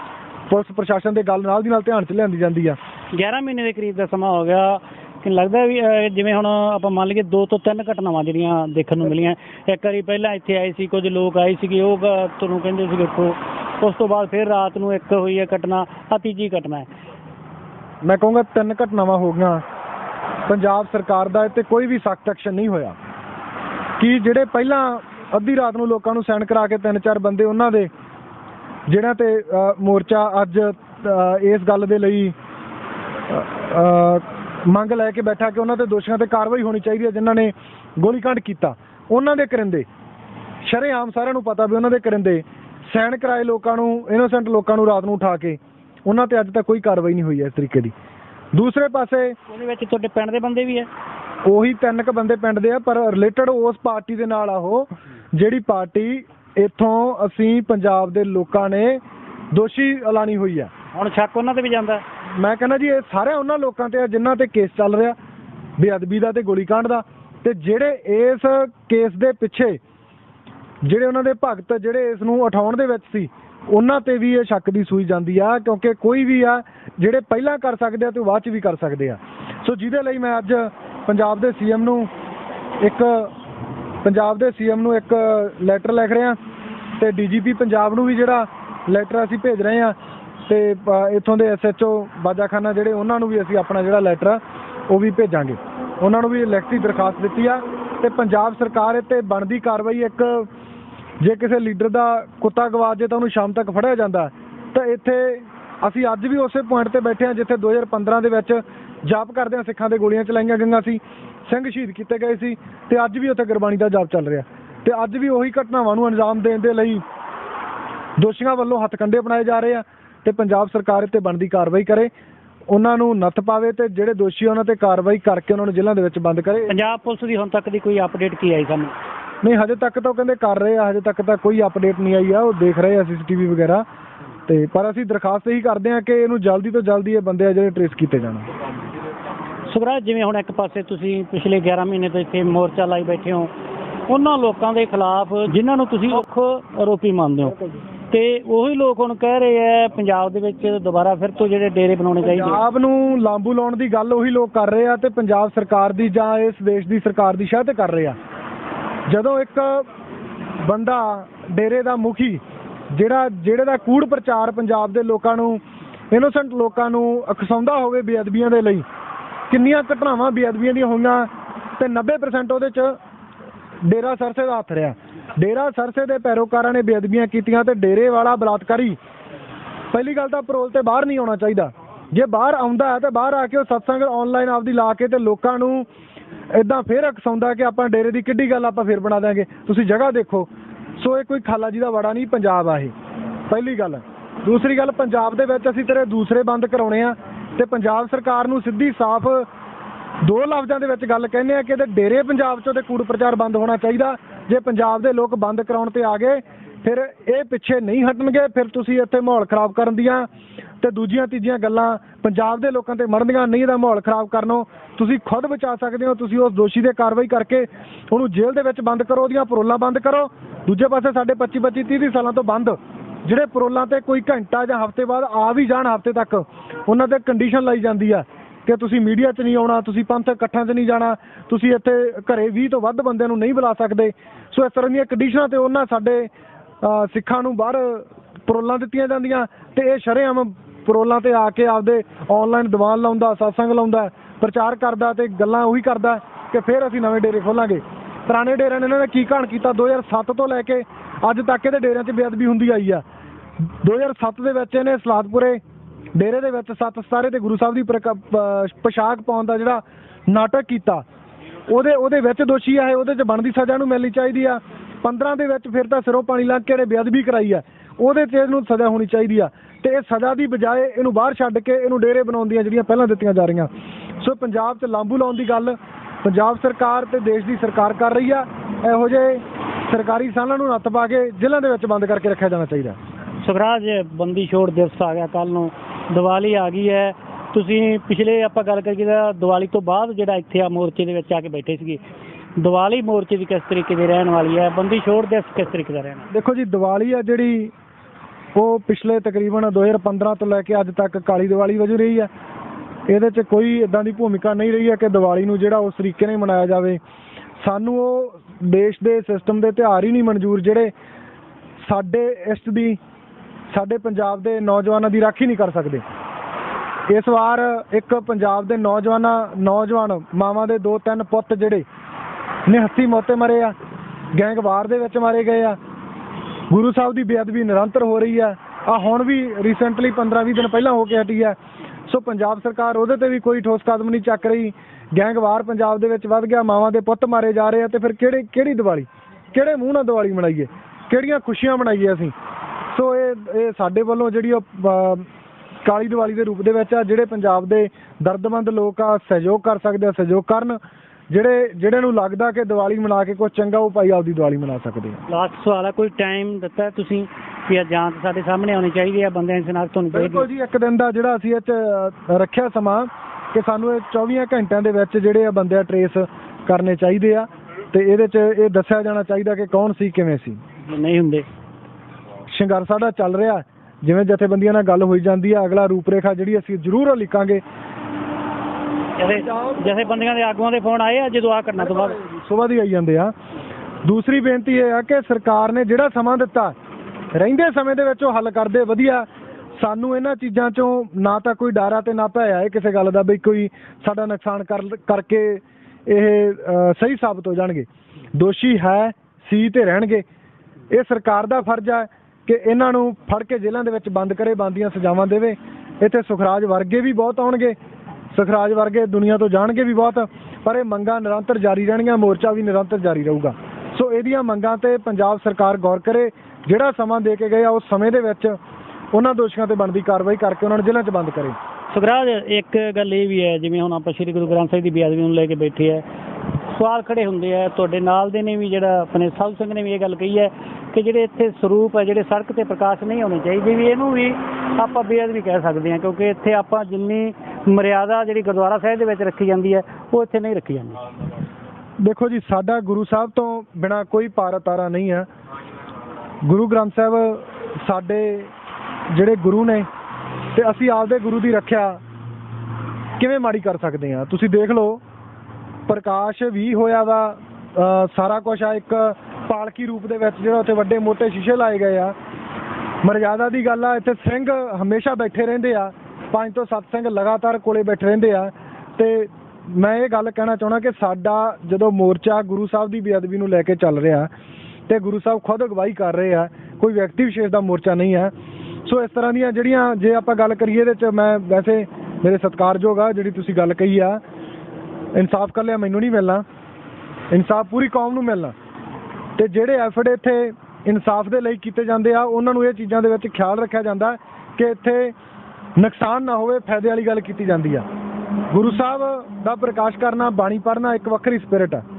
ਪੁਲਿਸ ਪ੍ਰਸ਼ਾਸਨ ਦੇ ਗੱਲ ਨਾਲ ਦੀ ਨਾਲ ਧਿਆਨ 'ਚ ਲਿਆਂਦੀ ਜਾਂਦੀ ਆ। 11 ਮਹੀਨੇ ਦੇ ਕਰੀਬ ਦਾ ਸਮਾਂ ਹੋ ਗਿਆ, ਕਿ ਲੱਗਦਾ ਵੀ ਜਿਵੇਂ ਹੁਣ ਆਪਾਂ ਮੰਨ ਲਈਏ 2 ਤੋਂ 3 ਘਟਨਾਵਾਂ ਜਿਹੜੀਆਂ ਦੇਖਣ ਨੂੰ ਮਿਲੀਆਂ। ਇੱਕ ਵਾਰੀ ਪਹਿਲਾਂ ਇੱਥੇ ਆਏ ਸੀ, ਕੁਝ ਲੋਕ ਆਏ ਸੀਗੇ, ਉਹ ਤੁਹਾਨੂੰ ਕਹਿੰਦੇ ਸੀ ਦੇਖੋ, ਉਸ ਤੋਂ ਬਾਅਦ ਫਿਰ ਰਾਤ ਨੂੰ ਇੱਕ ਹੋਈ ਹੈ ਘਟਨਾ, ਆ ਤੀਜੀ ਘਟਨਾ ਹੈ। ਮੈਂ ਕਹੂੰਗਾ 3 ਘਟਨਾਵਾਂ ਹੋ ਗਈਆਂ। ਪੰਜਾਬ ਸਰਕਾਰ ਦਾ ਇੱਥੇ ਕੋਈ ਵੀ ਸਖਤ ਐਕਸ਼ਨ ਨਹੀਂ ਹੋਇਆ। ਕਿ ਜਿਹੜੇ ਪਹਿਲਾਂ ਅੱਧੀ ਰਾਤ ਨੂੰ ਲੋਕਾਂ ਨੂੰ ਸਾਈਨ ਕਰਾ ਕੇ 3-4 ਬੰਦੇ ਉਹਨਾਂ ਦੇ ਜਿਹਨਾਂ ਤੇ ਮੋਰਚਾ ਅੱਜ ਇਸ ਗੱਲ ਦੇ ਲਈ ਮੰਗ ਲੈ ਕੇ ਬੈਠਾ ਕਿ ਉਹਨਾਂ ਦੇ ਦੋਸ਼ੀਆਂ ਤੇ ਕਾਰਵਾਈ ਹੋਣੀ ਚਾਹੀਦੀ ਹੈ ਜਿਨ੍ਹਾਂ ਨੇ ਗੋਲੀकांड ਕੀਤਾ, ਉਹਨਾਂ ਦੇ ਕਰਿੰਦੇ ਸ਼ਰੇਆਮ ਸਾਰਿਆਂ ਨੂੰ ਪਤਾ ਵੀ ਉਹਨਾਂ ਦੇ ਕਰਿੰਦੇ ਸਾਈਨ ਕਰਾਏ ਲੋਕਾਂ ਨੂੰ, ਇਨੋਸੈਂਟ ਲੋਕਾਂ ਨੂੰ ਰਾਤ ਨੂੰ ਉਠਾ ਕੇ, ਉਹਨਾਂ ਤੇ ਅੱਜ ਤੱਕ ਕੋਈ ਕਾਰਵਾਈ ਨਹੀਂ ਹੋਈ ਹੈ ਇਸ ਤਰੀਕੇ ਦੀ। ਦੂਸਰੇ ਪਾਸੇ ਉਹਦੇ ਵਿੱਚ ਤੁਹਾਡੇ ਪਿੰਡ ਦੇ ਬੰਦੇ ਵੀ ਹੈ? ਉਹੀ 3 ਕੁ ਬੰਦੇ ਪਿੰਡ ਦੇ ਆ, ਪਰ ਰਿਲੇਟਡ ਉਸ ਪਾਰਟੀ ਦੇ ਨਾਲ ਆ, ਉਹ ਜਿਹੜੀ ਪਾਰਟੀ ਇੱਥੋਂ ਅਸੀਂ ਪੰਜਾਬ ਦੇ ਲੋਕਾਂ ਨੇ ਦੋਸ਼ੀ ਐਲਾਨੀ ਹੋਈ ਆ। ਹੁਣ ਸ਼ੱਕ ਉਹਨਾਂ ਤੇ ਵੀ ਜਾਂਦਾ? ਮੈਂ ਕਹਿੰਦਾ ਜੀ ਇਹ ਸਾਰੇ ਉਹਨਾਂ ਲੋਕਾਂ ਤੇ ਆ ਜਿਨ੍ਹਾਂ ਤੇ ਕੇਸ ਚੱਲ ਰਿਹਾ ਬੇਅਦਬੀ ਦਾ ਤੇ ਗੋਲੀकांड ਦਾ, ਤੇ ਜਿਹੜੇ ਇਸ ਕੇਸ ਦੇ ਪਿੱਛੇ ਜਿਹੜੇ ਉਹਨਾਂ ਦੇ ਭਗਤ ਜਿਹੜੇ ਇਸ ਨੂੰ ਉਠਾਉਣ ਦੇ ਵਿੱਚ ਸੀ, ਉਹਨਾਂ ਤੇ ਵੀ ਇਹ ਸ਼ੱਕ ਦੀ ਸੂਈ ਜਾਂਦੀ ਆ। ਕਿਉਂਕਿ ਕੋਈ ਵੀ ਆ ਜਿਹੜੇ ਪਹਿਲਾਂ ਕਰ ਸਕਦੇ ਆ ਤੇ ਬਾਅਦ 'ਚ ਵੀ ਕਰ ਸਕਦੇ ਆ। ਸੋ ਜਿਹਦੇ ਲਈ ਮੈਂ ਅੱਜ ਪੰਜਾਬ ਦੇ CM ਨੂੰ ਇੱਕ ਪੰਜਾਬ ਦੇ ਸੀਐਮ ਨੂੰ ਇੱਕ ਲੈਟਰ ਲਿਖ ਰਹੇ ਹਾਂ ਤੇ ਡੀਜੀਪੀ ਪੰਜਾਬ ਨੂੰ ਵੀ ਜਿਹੜਾ ਲੈਟਰ ਅਸੀਂ ਭੇਜ ਰਹੇ ਹਾਂ ਤੇ ਇੱਥੋਂ ਦੇ ਐਸਐਚਓ ਬਾਜਾਖਾਨਾ ਜਿਹੜੇ ਉਹਨਾਂ ਨੂੰ ਵੀ ਅਸੀਂ ਆਪਣਾ ਜਿਹੜਾ ਲੈਟਰ ਆ ਉਹ ਵੀ ਭੇਜਾਂਗੇ। ਉਹਨਾਂ ਨੂੰ ਵੀ ਲਿਖਤੀ ਦਰਖਾਸਤ ਦਿੱਤੀ ਆ ਤੇ ਪੰਜਾਬ ਸਰਕਾਰ ਇੱਥੇ ਬਣਦੀ ਕਾਰਵਾਈ ਇੱਕ ਜੇ ਕਿਸੇ ਲੀਡਰ ਦਾ ਕੁੱਤਾ ਗਵਾਚ ਜੇ ਤਾਂ ਉਹਨੂੰ ਸ਼ਾਮ ਤੱਕ ਫੜਿਆ ਜਾਂਦਾ ਤਾਂ ਇੱਥੇ ਅਸੀਂ ਅੱਜ ਵੀ ਉਸੇ ਪੁਆਇੰਟ ਤੇ ਬੈਠੇ ਹਾਂ ਜਿੱਥੇ 2015 ਦੇ ਵਿੱਚ ਜਾਪ ਕਰਦਿਆਂ ਸਿੱਖਾਂ ਦੇ ਗੋਲੀਆਂ ਚਲਾਈਆਂ ਗਈਆਂ ਸੀ, ਸਿੰਘ ਸ਼ਹੀਦ ਕੀਤੇ ਗਏ ਸੀ ਤੇ ਅੱਜ ਵੀ ਉੱਥੇ ਗੁਰਬਾਣੀ ਦਾ ਜਾਪ ਚੱਲ ਰਿਹਾ ਤੇ ਅੱਜ ਵੀ ਉਹੀ ਘਟਨਾਵਾਂ ਨੂੰ ਅੰਜਾਮ ਦੇਣ ਦੇ ਲਈ ਦੋਸ਼ੀਆਂ ਵੱਲੋਂ ਹੱਥਕੰਡੇ ਅਪਣਾਏ ਜਾ ਰਹੇ ਆ ਤੇ ਪੰਜਾਬ ਸਰਕਾਰ ਇੱਥੇ ਬਣਦੀ ਕਾਰਵਾਈ ਕਰੇ, ਉਹਨਾਂ ਨੂੰ ਨੱਥ ਪਾਵੇ ਤੇ ਜਿਹੜੇ ਦੋਸ਼ੀ ਉਹਨਾਂ ਤੇ ਕਾਰਵਾਈ ਕਰਕੇ ਉਹਨਾਂ ਨੂੰ ਜੇਲ੍ਹਾਂ ਦੇ ਵਿੱਚ ਬੰਦ ਕਰੇ। ਪੰਜਾਬ ਪੁਲਿਸ ਦੀ ਹੁਣ ਤੱਕ ਦੀ ਕੋਈ ਅਪਡੇਟ ਕੀ ਆਈ ਸਾਨੂੰ? ਨਹੀਂ ਹਜੇ ਤੱਕ ਤਾਂ ਉਹ ਕਹਿੰਦੇ ਕਰ ਰਹੇ ਆ, ਹਜੇ ਤੱਕ ਤਾਂ ਕੋਈ ਅਪਡੇਟ ਨਹੀਂ ਆਈ ਆ, ਉਹ ਦੇਖ ਰਹੇ ਆ CCTV ਵਗੈਰਾ ਤੇ ਪਰ ਅਸੀਂ ਦਰਖਾਸਤ ਇਹੀ ਕਰਦੇ ਹਾਂ ਕਿ ਇਹਨੂੰ ਜਲਦੀ ਤੋਂ ਜਲਦੀ ਇਹ ਬੰਦੇ ਆ ਜਿਹੜੇ ਟ੍ਰੇਸ ਕੀਤੇ ਜਾਣ। ਸੁਖਰਾਜ, ਜਿਵੇਂ ਹੁਣ ਇੱਕ ਪਾਸੇ ਤੁਸੀਂ ਪਿਛਲੇ 11 ਮਹੀਨੇ ਤੋਂ ਇੱਥੇ ਮੋਰਚਾ ਲਾਈ ਬੈਠੇ ਹੋ ਉਹਨਾਂ ਲੋਕਾਂ ਦੇ ਖਿਲਾਫ ਜਿਨ੍ਹਾਂ ਨੂੰ ਤੁਸੀਂ ਮੁੱਖ ਆਰੋਪੀ ਮੰਨਦੇ ਹੋ ਤੇ ਉਹੀ ਲੋਕ ਹੁਣ ਕਹਿ ਰਹੇ ਆ ਪੰਜਾਬ ਦੇ ਵਿੱਚ ਦੁਬਾਰਾ ਫਿਰ ਤੋਂ ਜਿਹੜੇ ਡੇਰੇ ਬਣਾਉਣੇ ਚਾਹੀਦੇ। ਪੰਜਾਬ ਨੂੰ ਲਾਂਬੂ ਲਾਉਣ ਦੀ ਗੱਲ ਉਹੀ ਲੋਕ ਕਰ ਰਹੇ ਆ ਤੇ ਪੰਜਾਬ ਸਰਕਾਰ ਦੀ ਜਾਂ ਇਸ ਦੇਸ਼ ਦੀ ਸਰਕਾਰ ਦੀ ਸ਼ਹਿ ਤੇ ਕਰ ਰਹੇ ਆ। ਜਦੋਂ ਇੱਕ ਬੰਦਾ ਡੇਰੇ ਦਾ ਮੁਖੀ ਜਿਹੜੇ ਦਾ ਕੂੜ ਪ੍ਰਚਾਰ ਪੰਜਾਬ ਦੇ ਲੋਕਾਂ ਨੂੰ ਇਨੋਸੈਂਟ ਲੋਕਾਂ ਨੂੰ ਉਕਸਾਉਂਦਾ ਹੋਵੇ ਬੇਅਦਬੀਆਂ ਦੇ ਲਈ, ਕਿੰਨੀਆਂ ਘਟਨਾਵਾਂ ਬੇਅਦਬੀਆਂ ਦੀਆਂ ਹੋਈਆਂ ਤੇ 90% ਉਹਦੇ 'ਚ ਡੇਰਾ ਸਰਸੇ ਦਾ ਹੱਥ ਰਿਹਾ। ਡੇਰਾ ਸਰਸੇ ਦੇ ਪੈਰੋਕਾਰਾਂ ਨੇ ਬੇਅਦਬੀਆਂ ਕੀਤੀਆਂ ਤੇ ਡੇਰੇ ਵਾਲਾ ਬਲਾਤਕਾਰੀ ਪਹਿਲੀ ਗੱਲ ਤਾਂ ਪਰੋਲ ਤੇ ਬਾਹਰ ਨਹੀਂ ਆਉਣਾ ਚਾਹੀਦਾ। ਜੇ ਬਾਹਰ ਆਉਂਦਾ ਹੈ ਤਾਂ ਬਾਹਰ ਆ ਕੇ ਉਹ ਸਤਸੰਗ ਆਨਲਾਈਨ ਆਪਦੀ ਲਾ ਕੇ ਤੇ ਲੋਕਾਂ ਨੂੰ ਇੱਦਾਂ ਫਿਰ ਉਕਸਾਉਂਦਾ ਕਿ ਆਪਾਂ ਡੇਰੇ ਦੀ ਕਿੱਡੀ ਗੱਲ ਆਪਾਂ ਫਿਰ ਬਣਾ ਦਿਆਂਗੇ, ਤੁਸੀਂ ਜਗ੍ਹਾ ਦੇਖੋ। ਸੋ ਇਹ ਕੋਈ ਖਾਲਾ ਜੀ ਦਾ ਵਾੜਾ ਨਹੀਂ, ਪੰਜਾਬ ਆ ਇਹ ਪਹਿਲੀ ਗੱਲ। ਦੂਸਰੀ ਗੱਲ, ਪੰਜਾਬ ਦੇ ਵਿੱਚ ਅਸੀਂ ਤੇਰੇ ਦੂਸਰੇ ਬੰਦ ਕਰਾਉਣੇ ਆ ਤੇ ਪੰਜਾਬ ਸਰਕਾਰ ਨੂੰ ਸਿੱਧੀ ਸਾਫ਼ ਦੋ ਲਫ਼ਜ਼ਾਂ ਦੇ ਵਿੱਚ ਗੱਲ ਕਹਿੰਦੇ ਆ ਕਿ ਇਹਦੇ ਡੇਰੇ ਪੰਜਾਬ 'ਚੋਂ ਤੇ ਕੂੜ ਪ੍ਰਚਾਰ ਬੰਦ ਹੋਣਾ ਚਾਹੀਦਾ। ਜੇ ਪੰਜਾਬ ਦੇ ਲੋਕ ਬੰਦ ਕਰਾਉਣ ਤੇ ਆ ਗਏ ਫਿਰ ਇਹ ਪਿੱਛੇ ਨਹੀਂ ਹਟਣਗੇ, ਫਿਰ ਤੁਸੀਂ ਇੱਥੇ ਮਾਹੌਲ ਖਰਾਬ ਕਰਨ ਦੀਆਂ ਤੇ ਦੂਜੀਆਂ ਤੀਜੀਆਂ ਗੱਲਾਂ ਪੰਜਾਬ ਦੇ ਲੋਕਾਂ ਤੇ ਮਰਨਦੀਆਂ ਨਹੀਂ। ਇਹਦਾ ਮਾਹੌਲ ਖਰਾਬ ਕਰਨੋਂ ਤੁਸੀਂ ਖੁਦ ਬਚਾ ਸਕਦੇ ਹੋ। ਤੁਸੀਂ ਉਸ ਦੋਸ਼ੀ ਤੇ ਕਾਰਵਾਈ ਕਰਕੇ ਉਹਨੂੰ ਜੇਲ੍ਹ ਦੇ ਵਿੱਚ ਬੰਦ ਕਰੋ, ਉਹਦੀਆਂ ਪਰੋਲਾਂ ਬੰਦ ਕਰੋ। ਦੂਜੇ ਪਾਸੇ ਸਾਡੇ 25 30 ਸਾਲਾਂ ਤੋਂ ਬੰਦ ਜਿਹੜੇ ਪਰੋਲਾਂ ਤੇ ਕੋਈ ਘੰਟਾ ਜਾਂ ਹਫ਼ਤੇ ਬਾਅਦ ਆ ਵੀ ਜਾਣ, ਹਫ਼ਤੇ ਤੱਕ ਉਹਨਾਂ ਤੇ ਕੰਡੀਸ਼ਨ ਲਾਈ ਜਾਂਦੀ ਆ ਕਿ ਤੁਸੀਂ ਮੀਡੀਆ 'ਚ ਨਹੀਂ ਆਉਣਾ, ਤੁਸੀਂ ਪੰਥਕ ਇਕੱਠਾਂ 'ਚ ਨਹੀਂ ਜਾਣਾ, ਤੁਸੀਂ ਇੱਥੇ ਘਰੇ 20 ਤੋਂ ਵੱਧ ਬੰਦਿਆਂ ਨੂੰ ਨਹੀਂ ਬੁਲਾ ਸਕਦੇ। ਸੋ ਇਸ ਤਰ੍ਹਾਂ ਦੀਆਂ ਕੰਡੀਸ਼ਨਾਂ ਤੇ ਉਹਨਾਂ ਸਾਡੇ ਸਿੱਖਾਂ ਨੂੰ ਬਾਹਰ ਪਰੋਲਾਂ ਦਿੱਤੀਆਂ ਜਾਂਦੀਆਂ ਤੇ ਇਹ ਸ਼ਰੇਆਮ ਪਰੋਲਾਂ ਤੇ ਆ ਕੇ ਆਪਦੇ ਆਨਲਾਈਨ ਦੀਵਾਨ ਲਾਉਂਦਾ, ਸਤਸੰਗ ਲਾਉਂਦਾ, ਪ੍ਰਚਾਰ ਕਰਦਾ ਤੇ ਗੱਲਾਂ ਉਹੀ ਕਰਦਾ ਕਿ ਫਿਰ ਅਸੀਂ ਨਵੇਂ ਡੇਰੇ ਖੋਲਾਂਗੇ। ਪੁਰਾਣੇ ਡੇਰਿਆਂ ਨੇ ਇਹਨਾਂ ਨੇ ਕੀ ਘਾਣ ਕੀਤਾ, 2007 ਤੋਂ ਲੈ ਕੇ ਅੱਜ ਤੱਕ ਇਹਦੇ ਡੇਰਿਆਂ 'ਚ ਬੇਅਦਬੀ ਹੁੰਦੀ ਆਈ ਆ। 2007 ਦੇ ਵਿੱਚ ਇਹਨੇ ਸਲਾਦਪੁਰੇ ਡੇਰੇ ਦੇ ਵਿੱਚ 7 ਸਿਤਾਰੇ ਤੇ ਗੁਰੂ ਸਾਹਿਬ ਦੀ ਪੋਸ਼ਾਕ ਪਾਉਣ ਦਾ ਜਿਹੜਾ ਨਾਟਕ ਕੀਤਾ, ਉਹਦੇ ਵਿੱਚ ਦੋਸ਼ੀ ਆ ਇਹ, ਉਹਦੇ 'ਚ ਬਣਦੀ ਸਜ਼ਾ ਨੂੰ ਮਿਲਣੀ ਚਾਹੀਦੀ ਆ। 15 ਦੇ ਵਿੱਚ ਫਿਰ ਤਾਂ ਸਿਰੋਂ ਪਾਣੀ ਲੰਘ ਕੇ ਇਹਨੇ ਬੇਅਦਬੀ ਕਰਾਈ ਆ, ਉਹਦੇ 'ਚ ਇਹਨੂੰ ਸਜ਼ਾ ਹੋਣੀ ਚਾਹੀਦੀ ਆ ਤੇ ਇਹ ਸਜ਼ਾ ਦੀ ਬਜਾਏ ਇਹਨੂੰ ਬਾਹਰ ਛੱਡ ਕੇ ਇਹਨੂੰ ਡੇਰੇ ਬਣਾਉਣ ਦੀਆਂ ਜਿਹੜੀਆਂ ਪਹਿਲਾਂ ਦਿੱਤੀਆਂ ਜਾ ਰਹੀਆਂ। ਸੋ ਪੰਜਾਬ 'ਚ ਲਾਂਬੂ ਲਾਉਣ ਦੀ ਗੱਲ ਪੰਜਾਬ ਸਰਕਾਰ ਤੇ ਦੇਸ਼ ਦੀ ਸਰਕਾਰ ਕਰ ਰਹੀ ਆ। ਇਹੋ ਜਿਹੇ ਸਰਕਾਰੀ ਸਾਧਨਾਂ ਨੂੰ ਨੱਥ ਪਾ ਕੇ ਜ਼ਿਲ੍ਹਿਆਂ ਦੇ ਵਿੱਚ ਬੰਦ ਕਰਕੇ ਰੱਖਿਆ ਜਾਣਾ ਚਾਹੀਦਾ। ਸੁਖਰਾਜ, ਬੰਦੀ ਛੋੜ ਦਿਵਸ ਆ ਗਿਆ, ਕੱਲ੍ਹ ਨੂੰ ਦੀਵਾਲੀ ਆ ਗਈ ਹੈ। ਤੁਸੀਂ ਪਿਛਲੇ ਆਪਾਂ ਗੱਲ ਕਰੀਏ ਤਾਂ ਦੀਵਾਲੀ ਤੋਂ ਬਾਅਦ ਜਿਹੜਾ ਇੱਥੇ ਆ ਮੋਰਚੇ ਦੇ ਵਿੱਚ ਆ ਕੇ ਬੈਠੇ ਸੀਗੇ, ਦੀਵਾਲੀ ਮੋਰਚੇ ਦੀ ਕਿਸ ਤਰੀਕੇ ਦੀ ਰਹਿਣ ਵਾਲੀ ਹੈ, ਬੰਦੀ ਛੋੜ ਦਿਵਸ ਕਿਸ ਤਰੀਕੇ ਦਾ ਰਹਿਣਾ? ਦੇਖੋ ਜੀ, ਦੀਵਾਲੀ ਆ ਜਿਹੜੀ ਉਹ ਪਿਛਲੇ ਤਕਰੀਬਨ 2015 ਤੋਂ ਲੈ ਕੇ ਅੱਜ ਤੱਕ ਕਾਲੀ ਦੀਵਾਲੀ ਵਜੋਂ ਰਹੀ ਹੈ। ਇਹਦੇ 'ਚ ਕੋਈ ਇੱਦਾਂ ਦੀ ਭੂਮਿਕਾ ਨਹੀਂ ਰਹੀ ਹੈ ਕਿ ਦੀਵਾਲੀ ਨੂੰ ਜਿਹੜਾ ਉਸ ਤਰੀਕੇ ਨਾਲ ਮਨਾਇਆ ਜਾਵੇ। ਸਾਨੂੰ ਉਹ ਦੇਸ਼ ਦੇ ਸਿਸਟਮ ਦੇ ਤਿਉਹਾਰ ਹੀ ਨਹੀਂ ਮਨਜ਼ੂਰ ਜਿਹੜੇ ਸਾਡੇ ਇਸ਼ਟ ਦੀ, ਸਾਡੇ ਪੰਜਾਬ ਦੇ ਨੌਜਵਾਨਾਂ ਦੀ ਰਾਖੀ ਨਹੀਂ ਕਰ ਸਕਦੇ। ਇਸ ਵਾਰ ਇੱਕ ਪੰਜਾਬ ਦੇ ਨੌਜਵਾਨ ਮਾਵਾਂ ਦੇ 2-3 ਪੁੱਤ ਜਿਹੜੇ ਨਿਹੱਥੀ ਮੌਤੇ ਮਰੇ ਆ, ਗੈਂਗਵਾਰ ਦੇ ਵਿੱਚ ਮਾਰੇ ਗਏ ਆ। ਗੁਰੂ ਸਾਹਿਬ ਦੀ ਬੇਅਦਬੀ ਨਿਰੰਤਰ ਹੋ ਰਹੀ ਆ। ਹੁਣ ਵੀ ਰੀਸੈਂਟਲੀ 15-20 ਦਿਨ ਪਹਿਲਾਂ ਹੋ ਕੇ ਹਟੀ ਆ। ਸੋ ਪੰਜਾਬ ਸਰਕਾਰ ਉਹਦੇ ਤੇ ਵੀ ਕੋਈ ਠੋਸ ਕਦਮ ਨਹੀਂ ਚੱਕ ਰਹੀ। ਗੈਂਗਵਾਰ ਪੰਜਾਬ ਦੇ ਵਿੱਚ ਵੱਧ ਗਿਆ, ਮਾਵਾਂ ਦੇ ਪੁੱਤ ਮਾਰੇ ਜਾ ਰਹੇ ਆ ਤੇ ਫਿਰ ਕਿਹੜੀ ਦੀਵਾਲੀ, ਕਿਹੜੇ ਮੂੰਹ ਨਾਲ ਦੀਵਾਲੀ ਮਨਾਈਏ, ਕਿਹੜੀਆਂ ਖੁਸ਼ੀਆਂ ਮਨਾਈਏ ਅਸੀਂ? ਸੋ ਇਹ ਸਾਡੇ ਵੱਲੋਂ ਜਿਹੜੀ ਉਹ ਕਾਲੀ ਦੀਵਾਲੀ ਦੇ ਰੂਪ ਦੇ ਵਿੱਚ ਆ, ਜਿਹੜੇ ਪੰਜਾਬ ਦੇ ਦਰਦਮੰਦ ਲੋਕ ਆ ਸਹਿਯੋਗ ਕਰ ਸਕਦੇ ਆ, ਸਹਿਯੋਗ ਕਰਨ। ਜਿਹੜੇ ਨੂੰ ਲੱਗਦਾ ਕਿ ਦੀਵਾਲੀ ਮਨਾ ਕੇ ਕੁਝ ਚੰਗਾ, ਉਹ ਭਾਈ ਆਪਦੀ ਦੀਵਾਲੀ ਮਨਾ ਸਕਦੇ ਆ। ਲਾਸਟ ਸਵਾਲ ਆ, ਕੋਈ ਟਾਈਮ ਦਿੱਤਾ ਤੁਸੀਂ ਕਿ ਇਹ ਜਾਂਚ ਸਾਡੇ ਸਾਹਮਣੇ ਆਉਣੀ ਚਾਹੀਦੀ ਹੈ, ਬੰਦਿਆਂ ਦੀ ਸ਼ਨਾਖਤ ਹੋਣੀ ਚਾਹੀਦੀ? ਬਿਲਕੁਲ ਜੀ, ਇੱਕ ਦਿਨ ਦਾ ਜਿਹੜਾ ਅਸੀਂ ਇਹ 'ਚ ਰੱਖਿਆ ਸਮਾਂ ਕਿ ਸਾਨੂੰ ਇਹ 24 ਘੰਟਿਆਂ ਦੇ ਵਿੱਚ ਜਿਹੜੇ ਆ ਬੰਦੇ ਟਰੇਸ ਕਰਨੇ ਚਾਹੀਦੇ ਆ ਤੇ ਇਹਦੇ 'ਚ ਇਹ ਦੱਸਿਆ ਜਾਣਾ ਚਾਹੀਦਾ ਕਿ ਕੌਣ ਸੀ, ਕਿਵੇਂ ਸੀ। ਨਹੀਂ ਹੁੰਦੇ ਸੰਘਰਸ਼ ਸਾਡਾ ਚੱਲ ਰਿਹਾ, ਜਿਵੇਂ ਜਥੇਬੰਦੀਆਂ ਨਾਲ ਗੱਲ ਹੋਈ ਜਾਂਦੀ ਆ, ਅਗਲਾ ਰੂਪਰੇਖਾ ਜਿਹੜੀ ਅਸੀਂ ਜ਼ਰੂਰ ਲਿਖਾਂਗੇ। ਜਥੇਬੰਦੀਆਂ ਦੇ ਆਗੂਆਂ ਦੇ ਫੋਨ ਆਏ ਆ ਜਦੋਂ ਆਹ ਘਟਨਾ ਤੋਂ ਬਾਅਦ? ਸੁਬਾਹ ਦੀ ਆਈ ਜਾਂਦੇ ਆ। ਦੂਸਰੀ ਬੇਨਤੀ ਇਹ ਆ ਕਿ ਸਰਕਾਰ ਨੇ ਜਿਹੜਾ ਸਮਾਂ ਦਿੱਤਾ ਰਹਿੰਦੇ ਸਮੇਂ ਦੇ ਵਿੱਚ ਉਹ ਹੱਲ ਕਰਦੇ ਵਧੀਆ। ਸਾਨੂੰ ਇਹਨਾਂ ਚੀਜ਼ਾਂ 'ਚੋਂ ਨਾ ਤਾਂ ਕੋਈ ਡਰ ਆ ਤੇ ਨਾ ਭੈ ਹੈ ਕਿਸੇ ਗੱਲ ਦਾ ਵੀ ਕੋਈ ਸਾਡਾ ਨੁਕਸਾਨ ਕਰਕੇ ਇਹ ਸਹੀ ਸਾਬਤ ਹੋ ਜਾਣਗੇ। ਦੋਸ਼ੀ ਹੈ ਸੀ ਤੇ ਰਹਿਣਗੇ। ਇਹ ਸਰਕਾਰ ਦਾ ਫਰਜ਼ ਹੈ ਕਿ ਇਹਨਾਂ ਨੂੰ ਫੜ ਕੇ ਜੇਲ੍ਹਾਂ ਦੇ ਵਿੱਚ ਬੰਦ ਕਰੇ, ਬੰਦੀਆਂ ਸਜ਼ਾਵਾਂ ਦੇਵੇ। ਇੱਥੇ ਸੁਖਰਾਜ ਵਰਗੇ ਵੀ ਬਹੁਤ ਆਉਣਗੇ, ਸੁਖਰਾਜ ਵਰਗੇ ਦੁਨੀਆ ਤੋਂ ਜਾਣਗੇ ਵੀ ਬਹੁਤ, ਪਰ ਇਹ ਮੰਗਾਂ ਨਿਰੰਤਰ ਜਾਰੀ ਰਹਿਣਗੀਆਂ, ਮੋਰਚਾ ਵੀ ਨਿਰੰਤਰ ਜਾਰੀ ਰਹੂਗਾ। ਸੋ ਇਹਦੀਆਂ ਮੰਗਾਂ ਤੇ ਪੰਜਾਬ ਸਰਕਾਰ ਗੌਰ ਕਰੇ। ਜਿਹੜਾ ਸਮਾਂ ਦੇ ਕੇ ਗਏ ਆ ਉਸ ਸਮੇਂ ਦੇ ਵਿੱਚ ਉਹਨਾਂ ਦੋਸ਼ੀਆਂ ਤੇ ਬਣਦੀ ਕਾਰਵਾਈ ਕਰਕੇ ਉਹਨਾਂ ਨੂੰ ਜੇਲ੍ਹਾਂ 'ਚ ਬੰਦ ਕਰੇ। ਸੁਖਰਾਜ, ਇੱਕ ਗੱਲ ਇਹ ਵੀ ਹੈ, ਜਿਵੇਂ ਹੁਣ ਆਪਾਂ ਸ਼੍ਰੀ ਗੁਰੂ ਗ੍ਰੰਥ ਸਾਹਿਬ ਦੀ ਬੇਅਦਬੀ ਨੂੰ ਲੈ ਕੇ ਬੈਠੇ ਆ, ਸਵਾਲ ਖੜੇ ਹੁੰਦੇ ਆ। ਤੁਹਾਡੇ ਨਾਲ ਦੇ ਨੇ ਵੀ, ਜਿਹੜਾ ਆਪਣੇ ਸਾਧੂ ਸਿੰਘ ਨੇ ਵੀ ਇਹ ਗੱਲ ਕਹੀ ਹੈ ਕਿ ਜਿਹੜੇ ਇੱਥੇ ਸਰੂਪ ਹੈ, ਜਿਹੜੇ ਸੜਕ ਤੇ ਪ੍ਰਕਾਸ਼ ਨਹੀਂ ਹੋਣੇ ਚਾਹੀਦੇ, ਵੀ ਇਹਨੂੰ ਵੀ ਆਪਾਂ ਬੇਅਦਬੀ ਕਹਿ ਸਕਦੇ ਹਾਂ, ਕਿਉਂਕਿ ਇੱਥੇ ਆਪਾਂ ਜਿੰਨੀ ਮਰਿਆਦਾ ਜਿਹੜੀ ਗੁਰਦੁਆਰਾ ਸਾਹਿਬ ਦੇ ਵਿੱਚ ਰੱਖੀ ਜਾਂਦੀ ਹੈ ਉਹ ਇੱਥੇ ਨਹੀਂ ਰੱਖੀ ਜਾਂਦੀ। ਦੇਖੋ ਜੀ, ਸਾਡਾ ਗੁਰੂ ਸਾਹਿਬ ਤੋਂ ਬਿਨਾਂ ਕੋਈ ਪਾਰਾ ਤਾਰਾ ਨਹੀਂ ਹੈ। ਗੁਰੂ ਗ੍ਰੰਥ ਸਾਹਿਬ ਸਾਡੇ ਜਿਹੜੇ ਗੁਰੂ ਨੇ, ਤੇ ਅਸੀਂ ਆਪਦੇ ਗੁਰੂ ਦੀ ਰੱਖਿਆ ਕਿਵੇਂ ਮਾੜੀ ਕਰ ਸਕਦੇ ਹਾਂ? ਤੁਸੀਂ ਦੇਖ ਲਓ, ਪ੍ਰਕਾਸ਼ ਵੀ ਹੋਇਆ ਵਾ, ਸਾਰਾ ਕੁਛ ਆ। ਇੱਕ ਪਾਲਕੀ ਰੂਪ ਦੇ ਵਿੱਚ ਜਿਹੜਾ ਉੱਥੇ ਵੱਡੇ ਮੋਟੇ ਸ਼ੀਸ਼ੇ ਲਾਏ ਗਏ ਆ। ਮਰਿਆਦਾ ਦੀ ਗੱਲ ਆ, ਇੱਥੇ ਸਿੰਘ ਹਮੇਸ਼ਾ ਬੈਠੇ ਰਹਿੰਦੇ ਆ, 5 ਤੋਂ 7 ਸਿੰਘ ਲਗਾਤਾਰ ਕੋਲੇ ਬੈਠੇ ਰਹਿੰਦੇ ਆ। ਤੇ ਮੈਂ ਇਹ ਗੱਲ ਕਹਿਣਾ ਚਾਹੁੰਦਾ ਕਿ ਸਾਡਾ ਜਦੋਂ ਮੋਰਚਾ ਗੁਰੂ ਸਾਹਿਬ ਦੀ ਬੇਅਦਬੀ ਨੂੰ ਲੈ ਕੇ ਚੱਲ ਰਿਹਾ ਤੇ ਗੁਰੂ ਸਾਹਿਬ ਖੁਦ ਅਗਵਾਈ ਕਰ ਰਹੇ ਆ, ਕੋਈ ਵਿਅਕਤੀ ਵਿਸ਼ੇਸ਼ ਦਾ ਮੋਰਚਾ ਨਹੀਂ ਹੈ। ਸੋ ਇਸ ਤਰ੍ਹਾਂ ਦੀਆਂ ਜਿਹੜੀਆਂ, ਜੇ ਆਪਾਂ ਗੱਲ ਕਰੀਏ ਇਹਦੇ 'ਚ, ਮੈਂ ਵੈਸੇ ਮੇਰੇ ਸਤਿਕਾਰਯੋਗ ਆ ਜਿਹੜੀ ਤੁਸੀਂ ਗੱਲ ਕਹੀ ਆ, ਇਨਸਾਫ ਇਕੱਲਿਆਂ ਮੈਨੂੰ ਨਹੀਂ ਮਿਲਣਾ, ਇਨਸਾਫ ਪੂਰੀ ਕੌਮ ਨੂੰ ਮਿਲਣਾ। ਤੇ ਜਿਹੜੇ ਐਫਰਟ ਇੱਥੇ ਇਨਸਾਫ ਦੇ ਲਈ ਕੀਤੇ ਜਾਂਦੇ ਆ, ਉਹਨਾਂ ਨੂੰ ਇਹ ਚੀਜ਼ਾਂ ਦੇ ਵਿੱਚ ਖਿਆਲ ਰੱਖਿਆ ਜਾਂਦਾ ਕਿ ਇੱਥੇ ਨੁਕਸਾਨ ਨਾ ਹੋਵੇ, ਫਾਇਦੇ ਵਾਲੀ ਗੱਲ ਕੀਤੀ ਜਾਂਦੀ ਆ। ਗੁਰੂ ਸਾਹਿਬ ਦਾ ਪ੍ਰਕਾਸ਼ ਕਰਨਾ, ਬਾਣੀ ਪੜ੍ਹਨਾ ਇੱਕ ਵੱਖਰੀ ਸਪਿਰਿਟ ਆ।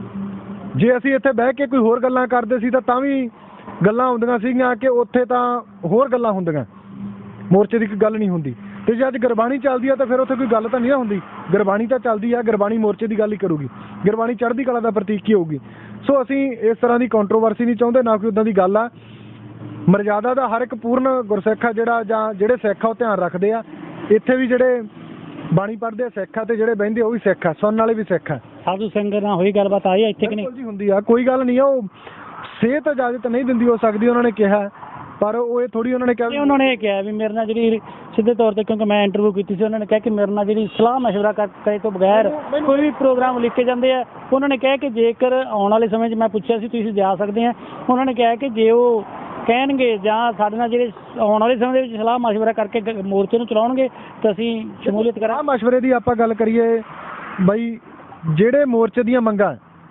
ਜੇ ਅਸੀਂ ਇੱਥੇ ਬਹਿ ਕੇ ਕੋਈ ਹੋਰ ਗੱਲਾਂ ਕਰਦੇ ਸੀ ਤਾਂ ਵੀ ਗੱਲਾਂ ਹੁੰਦੀਆਂ ਸੀਗੀਆਂ ਕਿ ਉੱਥੇ ਤਾਂ ਹੋਰ ਗੱਲਾਂ ਹੁੰਦੀਆਂ, ਮੋਰਚੇ ਦੀ ਕੋਈ ਗੱਲ ਨਹੀਂ ਹੁੰਦੀ। ਤੇ ਜੇ ਅੱਜ ਗੁਰਬਾਣੀ ਚੱਲਦੀ ਆ ਤਾਂ ਫਿਰ ਉੱਥੇ ਕੋਈ ਗੱਲ ਤਾਂ ਨਹੀਂ ਹੁੰਦੀ। ਗੁਰਬਾਣੀ ਤਾਂ ਚੱਲਦੀ ਆ, ਗੁਰਬਾਣੀ ਮੋਰਚੇ ਦੀ ਗੱਲ ਹੀ ਕਰੂਗੀ, ਗੁਰਬਾਣੀ ਚੜ੍ਹਦੀ ਕਲਾ ਦਾ ਪ੍ਰਤੀਕ ਹੀ ਹੋਊਗੀ। ਸੋ ਅਸੀਂ ਇਸ ਤਰ੍ਹਾਂ ਦੀ ਕੰਟਰੋਵਰਸੀ ਨਹੀਂ ਚਾਹੁੰਦੇ, ਨਾ ਕੋਈ ਉੱਦਾਂ ਦੀ ਗੱਲ ਆ। ਮਰਜ਼ਾਦਾ ਦਾ ਹਰ ਇੱਕ ਪੂਰਨ ਗੁਰਸਿੱਖ ਆ ਜਿਹੜਾ, ਜਾਂ ਜਿਹੜੇ ਸਿੱਖ ਆ ਉਹ ਧਿਆਨ ਰੱਖਦੇ ਆ। ਇੱਥੇ ਵੀ ਜਿਹੜੇ ਬਾਣੀ ਪੜ੍ਹਦੇ ਆ ਸਿੱਖ ਆ, ਤੇ ਜਿਹੜੇ ਬਹਿੰਦੇ ਉਹ ਵੀ ਸਿੱਖ ਆ, ਸੁਣਨ ਵਾਲੇ ਵੀ ਸਿੱਖ ਆ। ਸਾਧੂ ਸਿੰਘ ਨਾਲ ਹੋਈ ਗੱਲਬਾਤ ਆਈ ਆ ਇੱਥੇ ਕਿ ਨਹੀਂ? ਜੀ ਹੁੰਦੀ ਆ, ਕੋਈ ਗੱਲ ਨਹੀਂ ਆ। ਉਹ ਸਿਹਤ ਇਜਾਜ਼ਤ ਨਹੀਂ ਦਿੰਦੀ ਹੋ ਸਕਦੀ, ਉਹਨਾਂ ਨੇ ਕਿਹਾ, ਪਰ ਉਹ ਇਹ ਥੋੜੀ ਉਹਨਾਂ ਨੇ ਕਿਹਾ, ਉਹਨਾਂ ਨੇ ਇਹ ਕਿਹਾ ਵੀ ਮੇਰੇ ਨਾਲ ਜਿਹੜੀ ਸਿੱਧੇ ਤੌਰ ਤੇ, ਕਿਉਂਕਿ ਮੈਂ ਇੰਟਰਵਿਊ ਕੀਤੀ ਸੀ, ਉਹਨਾਂ ਨੇ ਕਿਹਾ ਕਿ ਮੇਰੇ ਨਾਲ ਜਿਹੜੀ ਸਲਾਹ ਮਸ਼ਵਰਾ ਕਰੇ ਤੋਂ ਬਗੈਰ ਕੋਈ ਵੀ ਪ੍ਰੋਗਰਾਮ ਲਿਖ ਕੇ ਜਾਂਦੇ ਆ। ਉਹਨਾਂ ਨੇ ਕਿਹਾ ਕਿ ਜੇਕਰ ਆਉਣ ਵਾਲੇ ਸਮੇਂ 'ਚ, ਮੈਂ ਪੁੱਛਿਆ ਸੀ ਤੁਸੀਂ ਜਾ ਸਕਦੇ ਆ, ਉਹਨਾਂ ਨੇ ਕਿਹਾ ਕਿ ਜੇ ਉਹ ਕਹਿਣਗੇ ਜਾਂ ਸਾਡੇ ਨਾਲ ਜਿਹੜੇ ਆਉਣ ਵਾਲੇ ਸਮੇਂ ਦੇ ਵਿੱਚ ਸਲਾਹ ਮਸ਼ਵਰਾ ਕਰਕੇ ਮੋਰਚੇ ਨੂੰ ਚਲਾਉਣਗੇ ਤਾਂ ਅਸੀਂ ਸ਼ਮੂਲੀਅਤ ਕਰਾਂਗੇ। ਮਸ਼ਵਰੇ ਦੀ ਆਪਾਂ ਗੱਲ ਕਰੀਏ ਬਈ, ਜਿਹੜੇ ਮੋਰਚੇ ਦੀਆਂ ਮੰਗਾਂ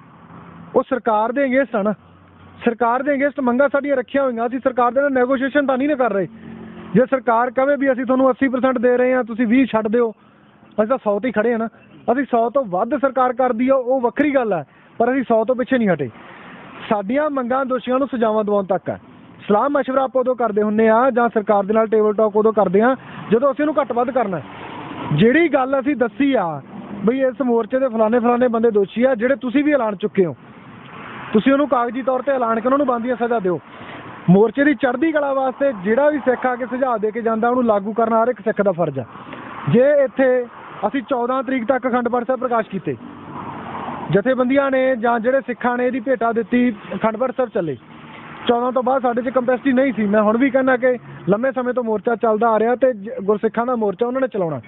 ਉਹ ਸਰਕਾਰ ਦੇ ਅਗੇਂਸਟ ਹਨ। ਸਰਕਾਰ ਦੇ ਅਗੇਂਸਟ ਮੰਗਾਂ ਸਾਡੀਆਂ ਰੱਖੀਆਂ ਹੋਈਆਂ, ਅਸੀਂ ਸਰਕਾਰ ਦੇ ਨਾਲ ਨੈਗੋਸ਼ੀਏਸ਼ਨ ਤਾਂ ਨਹੀਂ ਨਾ ਕਰ ਰਹੇ। ਜੇ ਸਰਕਾਰ ਕਹੇ ਵੀ ਅਸੀਂ ਤੁਹਾਨੂੰ 80% ਦੇ ਰਹੇ ਹਾਂ, ਤੁਸੀਂ 20 ਛੱਡ ਦਿਓ, ਅਸੀਂ ਤਾਂ 100 ਤੇ ਹੀ ਖੜੇ ਹਾਂ ਨਾ। ਅਸੀਂ 100 ਤੋਂ ਵੱਧ ਸਰਕਾਰ ਕਰਦੀ ਆ ਉਹ ਵੱਖਰੀ ਗੱਲ ਹੈ, ਪਰ ਅਸੀਂ 100 ਤੋਂ ਪਿੱਛੇ ਨਹੀਂ ਹਟੇ। ਸਾਡੀਆਂ ਮੰਗਾਂ ਦੋਸ਼ੀਆਂ ਨੂੰ ਸਜ਼ਾਵਾਂ ਦਿਵਾਉਣ ਤੱਕ ਹੈ। ਸਲਾਹ ਮਸ਼ਵਰਾ ਆਪਾਂ ਉਦੋਂ ਕਰਦੇ ਹੁੰਦੇ ਆ, ਜਾਂ ਸਰਕਾਰ ਦੇ ਨਾਲ ਟੇਬਲ ਟਾਕ ਉਦੋਂ ਕਰਦੇ ਹਾਂ ਜਦੋਂ ਅਸੀਂ ਉਹਨੂੰ ਘੱਟ ਵੱਧ ਕਰਨਾ। ਜਿਹੜੀ ਗੱਲ ਅਸੀਂ ਦੱਸੀ ਆ ਬਈ ਇਸ ਮੋਰਚੇ ਦੇ ਫਲਾਣੇ ਬੰਦੇ ਦੋਸ਼ੀ ਆ, ਜਿਹੜੇ ਤੁਸੀਂ ਵੀ ਐਲਾਨ ਚੁੱਕੇ ਹੋ, ਤੁਸੀਂ ਉਹਨੂੰ ਕਾਗਜ਼ੀ ਤੌਰ ਤੇ ਐਲਾਨ ਕੇ ਉਹਨਾਂ ਨੂੰ ਬਣਦੀਆਂ ਸਜ਼ਾ ਦਿਓ। ਮੋਰਚੇ ਦੀ ਚੜ੍ਹਦੀ ਕਲਾ ਵਾਸਤੇ ਜਿਹੜਾ ਵੀ ਸਿੱਖ ਆ ਕੇ ਸੁਝਾਅ ਦੇ ਕੇ ਜਾਂਦਾ, ਉਹਨੂੰ ਲਾਗੂ ਕਰਨਾ ਹਰ ਇੱਕ ਸਿੱਖ ਦਾ ਫਰਜ਼ ਆ। ਜੇ ਇੱਥੇ ਅਸੀਂ 14 ਤਰੀਕ ਤੱਕ ਅਖੰਡ ਪਾਠ ਸਾਹਿਬ ਪ੍ਰਕਾਸ਼ ਕੀਤੇ, ਜਥੇਬੰਦੀਆਂ ਨੇ ਜਾਂ ਜਿਹੜੇ ਸਿੱਖਾਂ ਨੇ ਇਹਦੀ ਭੇਟਾ ਦਿੱਤੀ, ਅਖੰਡ ਪਾਠ ਸਾਹਿਬ ਚੱਲੇ। 14 ਤੋਂ ਬਾਅਦ ਸਾਡੇ 'ਚ ਕੰਪੈਸਿਟੀ ਨਹੀਂ ਸੀ। ਮੈਂ ਹੁਣ ਵੀ ਕਹਿੰਦਾ ਕਿ ਲੰਮੇ ਸਮੇਂ ਤੋਂ ਮੋਰਚਾ ਚੱਲਦਾ ਆ ਰਿਹਾ ਤੇ ਗੁਰਸਿੱਖਾਂ ਦਾ ਮੋਰਚਾ ਉਹਨਾਂ ਨੇ ਚਲਾਉਣਾ।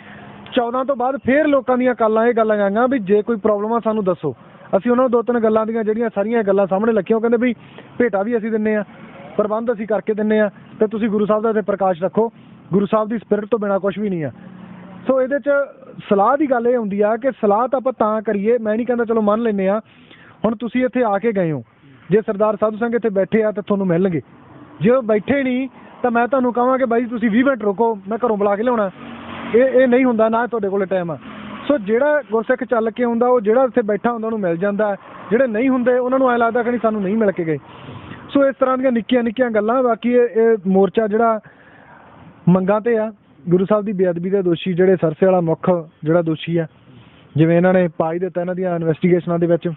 14 ਤੋਂ ਬਾਅਦ ਫਿਰ ਲੋਕਾਂ ਦੀਆਂ ਕਾਲਾਂ ਇਹ ਗੱਲਾਂ ਆਈਆਂ ਵੀ ਜੇ ਕੋਈ ਪ੍ਰੋਬਲਮ ਆ ਸਾਨੂੰ ਦੱਸੋ। ਅਸੀਂ ਉਹਨਾਂ ਨੂੰ 2-3 ਗੱਲਾਂ ਦੀਆਂ ਜਿਹੜੀਆਂ ਸਾਰੀਆਂ ਗੱਲਾਂ ਸਾਹਮਣੇ ਰੱਖੀਆਂ, ਉਹ ਕਹਿੰਦੇ ਵੀ ਭੇਟਾ ਵੀ ਅਸੀਂ ਦਿੰਦੇ ਹਾਂ, ਪ੍ਰਬੰਧ ਅਸੀਂ ਕਰਕੇ ਦਿੰਦੇ ਹਾਂ, ਤੇ ਤੁਸੀਂ ਗੁਰੂ ਸਾਹਿਬ ਦਾ ਇੱਥੇ ਪ੍ਰਕਾਸ਼ ਰੱਖੋ। ਗੁਰੂ ਸਾਹਿਬ ਦੀ ਸਪਿਰਿਟ ਤੋਂ ਬਿਨਾਂ ਕੁਝ ਵੀ ਨਹੀਂ ਆ। ਸੋ ਇਹਦੇ 'ਚ ਸਲਾਹ ਦੀ ਗੱਲ ਇਹ ਹੁੰਦੀ ਆ ਕਿ ਸਲਾਹ ਤਾਂ ਆਪਾਂ ਤਾਂ ਕਰੀਏ, ਮੈਂ ਨਹੀਂ ਕਹਿੰਦਾ ਚਲੋ ਮੰਨ ਲੈਂਦੇ ਆ। ਹੁਣ ਤੁਸੀਂ ਇੱਥੇ ਆ ਕੇ ਗਏ ਹੋ, ਜੇ ਸਰਦਾਰ ਸਾਧੂ ਸਿੰਘ ਇੱਥੇ ਬੈਠੇ ਆ ਤਾਂ ਤੁਹਾਨੂੰ ਮਿਲਣਗੇ। ਜੇ ਉਹ ਬੈਠੇ ਨਹੀਂ ਤਾਂ ਮੈਂ ਤੁਹਾਨੂੰ ਕਹਾਂਗੇ ਬਾਈ ਤੁਸੀਂ 20 ਮਿੰਟ ਰੁਕੋ, ਮੈਂ ਘਰੋਂ ਬੁਲਾ ਕੇ ਲਿਆਉਣਾ। ਇਹ ਨਹੀਂ ਹੁੰਦਾ, ਨਾ ਤੁਹਾਡੇ ਕੋਲ ਟਾਈਮ ਆ। ਸੋ ਜਿਹੜਾ ਗੁਰਸਿੱਖ ਚੱਲ ਕੇ ਆਉਂਦਾ, ਉਹ ਜਿਹੜਾ ਇੱਥੇ ਬੈਠਾ ਹੁੰਦਾ ਉਹਨੂੰ ਮਿਲ ਜਾਂਦਾ। ਜਿਹੜੇ ਨਹੀਂ ਹੁੰਦੇ ਉਹਨਾਂ ਨੂੰ ਐਂ ਲੱਗਦਾ ਕਿ ਨਹੀਂ ਸਾਨੂੰ ਨਹੀਂ ਮਿਲ ਕੇ ਗਏ। ਸੋ ਇਸ ਤਰ੍ਹਾਂ ਦੀਆਂ ਨਿੱਕੀਆਂ ਗੱਲਾਂ। ਬਾਕੀ ਇਹ ਮੋਰਚਾ ਜਿਹੜਾ ਮੰਗਾਂ ਤੇ ਆ, ਗੁਰੂ ਸਾਹਿਬ ਦੀ ਬੇਅਦਬੀ ਦੇ ਦੋਸ਼ੀ ਜਿਹੜੇ ਸਰਸੇ ਵਾਲਾ ਮੁੱਖ ਜਿਹੜਾ ਦੋਸ਼ੀ ਆ, ਜਿਵੇਂ ਇਹਨਾਂ ਨੇ ਪਾ ਹੀ ਦਿੱਤਾ ਇਹਨਾਂ ਦੀਆਂ ਇਨਵੈਸਟੀਗੇਸ਼ਨਾਂ ਦੇ ਵਿੱਚ,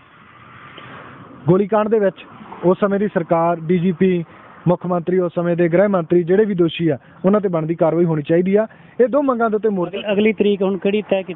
ਗੋਲੀकांड ਦੇ ਵਿੱਚ ਉਸ ਸਮੇਂ ਦੀ ਸਰਕਾਰ, DGP, ਮੁੱਖ ਮੰਤਰੀ, ਉਸ ਸਮੇਂ ਦੇ ਗ੍ਰਹਿ ਮੰਤਰੀ, ਜਿਹੜੇ ਵੀ ਦੋਸ਼ੀ ਆ ਉਹਨਾਂ ਤੇ ਬਣਦੀ ਕਾਰਵਾਈ ਹੋਣੀ ਚਾਹੀਦੀ ਆ। ਇਹ ਦੋ ਮੰਗਾਂ ਦੇ ਉੱਤੇ ਮੋਰਚਾ। ਅਗਲੀ ਤਰੀਕ ਹੁਣ ਕਿਹੜੀ ਤੈਅ ਕੀਤੀ ਹੈ?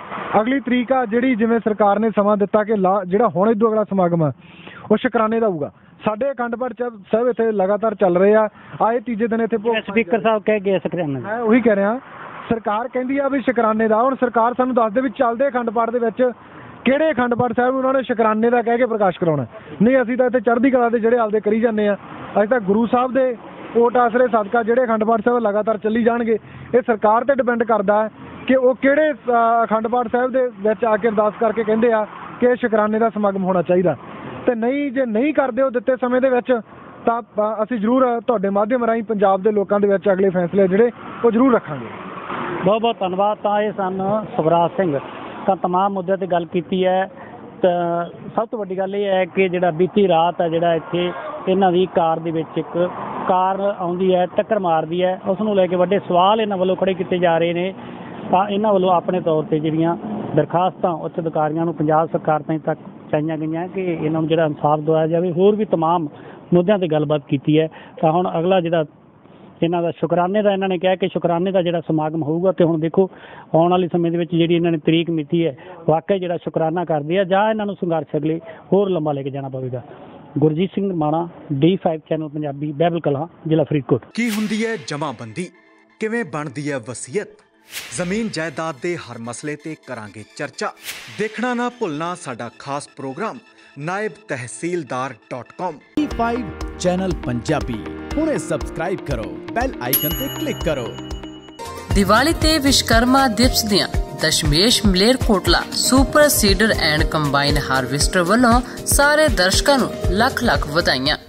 ਅਗਲੀ ਤਰੀਕ ਆ ਜਿਹੜੀ ਜਿਵੇਂ ਸਰਕਾਰ ਨੇ ਸਮਾਂ ਦਿੱਤਾ ਕਿ ਜਿਹੜਾ ਹੁਣ ਇਦੋਂ ਅਗਲਾ ਸਮਾਗਮ ਆ ਉਹ ਸ਼ੁਕਰਾਨੇ ਦਾ ਹੋਊਗਾ। ਸਾਡੇ ਅਖੰਡ ਪਾਠ ਸਾਹਿਬ ਇੱਥੇ ਲਗਾਤਾਰ ਚੱਲ ਰਹੇ ਆ। ਆਏ ਤੀਜੇ ਦਿਨ ਇੱਥੇ ਸਪੀਕਰ ਸਾਹਿਬ ਕਹਿ ਗਏ ਸ਼ੁਕਰਾਨੇ, ਮੈਂ ਉਹੀ ਕਹਿ ਰਿਹਾ, ਸਰਕਾਰ ਕਹਿੰਦੀ ਆ ਵੀ ਸ਼ੁਕਰਾਨੇ ਦਾ। ਹੁਣ ਸਰਕਾਰ ਸਾਨੂੰ ਦੱਸਦੇ ਵੀ ਚੱਲਦੇ ਅਖੰਡ ਪਾਠ ਦੇ ਵਿੱਚ ਕਿਹੜੇ ਅਖੰਡ ਪਾਠ ਸਾਹਿਬ ਉਹਨਾਂ ਨੇ ਸ਼ੁਕਰਾਨੇ ਦਾ ਕਹਿ ਕੇ ਪ੍ਰਕਾਸ਼ ਕਰਾਉਣਾ। ਨਹੀਂ, ਅਸੀਂ ਤਾਂ ਇੱਥੇ ਚੜ੍ਹਦੀ ਕਲਾ ਦੇ ਜਿਹੜੇ ਆਪਦੇ ਕਰੀ ਜਾਂਦੇ ਆ। ਅਸੀਂ ਤਾਂ ਗੁਰੂ ਸਾਹਿਬ ਦੇ ਓਟ ਆਸਰੇ ਸਦਕਾ ਜਿਹੜੇ ਅਖੰਡ ਪਾਠ ਸਾਹਿਬ ਲਗਾਤਾਰ ਚੱਲੀ ਜਾਣਗੇ। ਇਹ ਸਰਕਾਰ ਤੇ ਡਿਪੈਂਡ ਕਰਦਾ ਹੈ ਕਿ ਉਹ ਕਿਹੜੇ ਅਖੰਡ ਪਾਠ ਸਾਹਿਬ ਦੇ ਵਿੱਚ ਆ ਕੇ ਅਰਦਾਸ ਕਰਕੇ ਕਹਿੰਦੇ ਆ ਕਿ ਸ਼ੁਕਰਾਨੇ ਦਾ ਸਮਾਗਮ ਹੋਣਾ ਚਾਹੀਦਾ। ਤੇ ਨਹੀਂ, ਜੇ ਨਹੀਂ ਕਰਦੇ ਉਹ ਦਿੱਤੇ ਸਮੇਂ ਦੇ ਵਿੱਚ ਤਾਂ ਅਸੀਂ ਜ਼ਰੂਰ ਤੁਹਾਡੇ ਮਾਧਿਅਮ ਰਾਹੀਂ ਪੰਜਾਬ ਦੇ ਲੋਕਾਂ ਦੇ ਵਿੱਚ ਅਗਲੇ ਫੈਸਲੇ ਜਿਹੜੇ ਉਹ ਜ਼ਰੂਰ ਰੱਖਾਂਗੇ। ਬਹੁਤ ਬਹੁਤ ਧੰਨਵਾਦ। ਤਾਂ ਇਹ ਸਨ ਸੁਖਰਾਜ ਸਿੰਘ। ਤਾਂ ਤਮਾਮ ਮੁੱਦਿਆਂ 'ਤੇ ਗੱਲ ਕੀਤੀ ਹੈ। ਤਾਂ ਸਭ ਤੋਂ ਵੱਡੀ ਗੱਲ ਇਹ ਹੈ ਕਿ ਜਿਹੜਾ ਬੀਤੀ ਰਾਤ ਹੈ ਜਿਹੜਾ ਇੱਥੇ ਇਹਨਾਂ ਦੀ ਕਾਰ ਦੇ ਵਿੱਚ ਇੱਕ ਕਾਰ ਆਉਂਦੀ ਹੈ, ਟੱਕਰ ਮਾਰਦੀ ਹੈ। ਉਸ ਨੂੰ ਲੈ ਕੇ ਵੱਡੇ ਸਵਾਲ ਇਹਨਾਂ ਵੱਲੋਂ ਖੜੇ ਕੀਤੇ ਜਾ ਰਹੇ ਨੇ। ਤਾਂ ਇਹਨਾਂ ਵੱਲੋਂ ਆਪਣੇ ਤੌਰ 'ਤੇ ਜਿਹੜੀਆਂ ਦਰਖਾਸਤਾਂ ਉੱਚ ਅਧਿਕਾਰੀਆਂ ਨੂੰ ਪੰਜਾਬ ਸਰਕਾਰ ਤਾਈਂ ਤੱਕ ਚਾਹੀਆਂ ਗਈਆਂ ਕਿ ਇਹਨਾਂ ਨੂੰ ਜਿਹੜਾ ਇਨਸਾਫ ਦਿਵਾਇਆ ਜਾਵੇ। ਹੋਰ ਵੀ ਤਮਾਮ ਮੁੱਦਿਆਂ 'ਤੇ ਗੱਲਬਾਤ ਕੀਤੀ ਹੈ। ਤਾਂ ਹੁਣ ਅਗਲਾ ਜਿਹੜਾ ਇਹਨਾਂ ਦਾ ਸ਼ੁਕਰਾਨੇ ਦਾ ਇਹਨਾਂ ਨੇ ਕਿਹਾ ਕਿ ਸ਼ੁਕਰਾਨੇ ਦਾ ਜਿਹੜਾ ਸਮਾਗਮ ਹੋਊਗਾ। ਤੇ ਹੁਣ ਦੇਖੋ ਆਉਣ ਵਾਲੇ ਸਮੇਂ ਦੇ ਵਿੱਚ ਜਿਹੜੀ ਇਹਨਾਂ ਨੇ ਤਰੀਕ ਮਿਤੀ ਹੈ ਵਾਕਈ ਜਿਹੜਾ ਸ਼ੁਕਰਾਨਾ ਕਰਦੇ ਆ ਜਾਂ ਇਹਨਾਂ ਨੂੰ ਸੰਘਰਸ਼ ਅਗਲੇ ਹੋਰ ਲੰਬਾ ਲੈ ਕੇ ਜਾਣਾ ਪਵੇਗਾ। ਗੁਰਜੀਤ ਸਿੰਘ ਮਾਣਾ, D5 ਚੈਨਲ ਪੰਜਾਬੀ, ਬਾਈਬਲ ਕਲਾਂ, ਜ਼ਿਲ੍ਹਾ ਫਰੀਦਕੋਟ। ਕੀ ਹੁੰਦੀ ਹੈ ਜਮਾਬੰਦੀ, ਕਿਵੇਂ ਬਣਦੀ ਹੈ ਵਸੀਅਤ, ਜ਼ਮੀਨ ਜਾਇਦਾਦ ਦੇ ਹਰ ਮਸਲੇ ਤੇ ਕਰਾਂਗੇ ਚਰਚਾ। ਦੇਖਣਾ ਨਾ ਭੁੱਲਣਾ ਸਾਡਾ ਖਾਸ programme naibtehsildar.com। D5 channel Punjabi ਹੁਣੇ ਸਬਸਕ੍ਰਾਈਬ ਕਰੋ, ਬੈਲ ਆਈਕਨ ਤੇ ਕਲਿੱਕ ਕਰੋ। ਦੀਵਾਲੀ ਤੇ ਵਿਸ਼ਕਰਮਾ ਦਿਵਸ ਦੀਆਂ Dashmesh Malerkotla super seeder and combine harvester ਵੱਲੋਂ ਸਾਰੇ ਦਰਸ਼ਕਾਂ ਨੂੰ ਲੱਖ ਲੱਖ ਵਧਾਈਆਂ।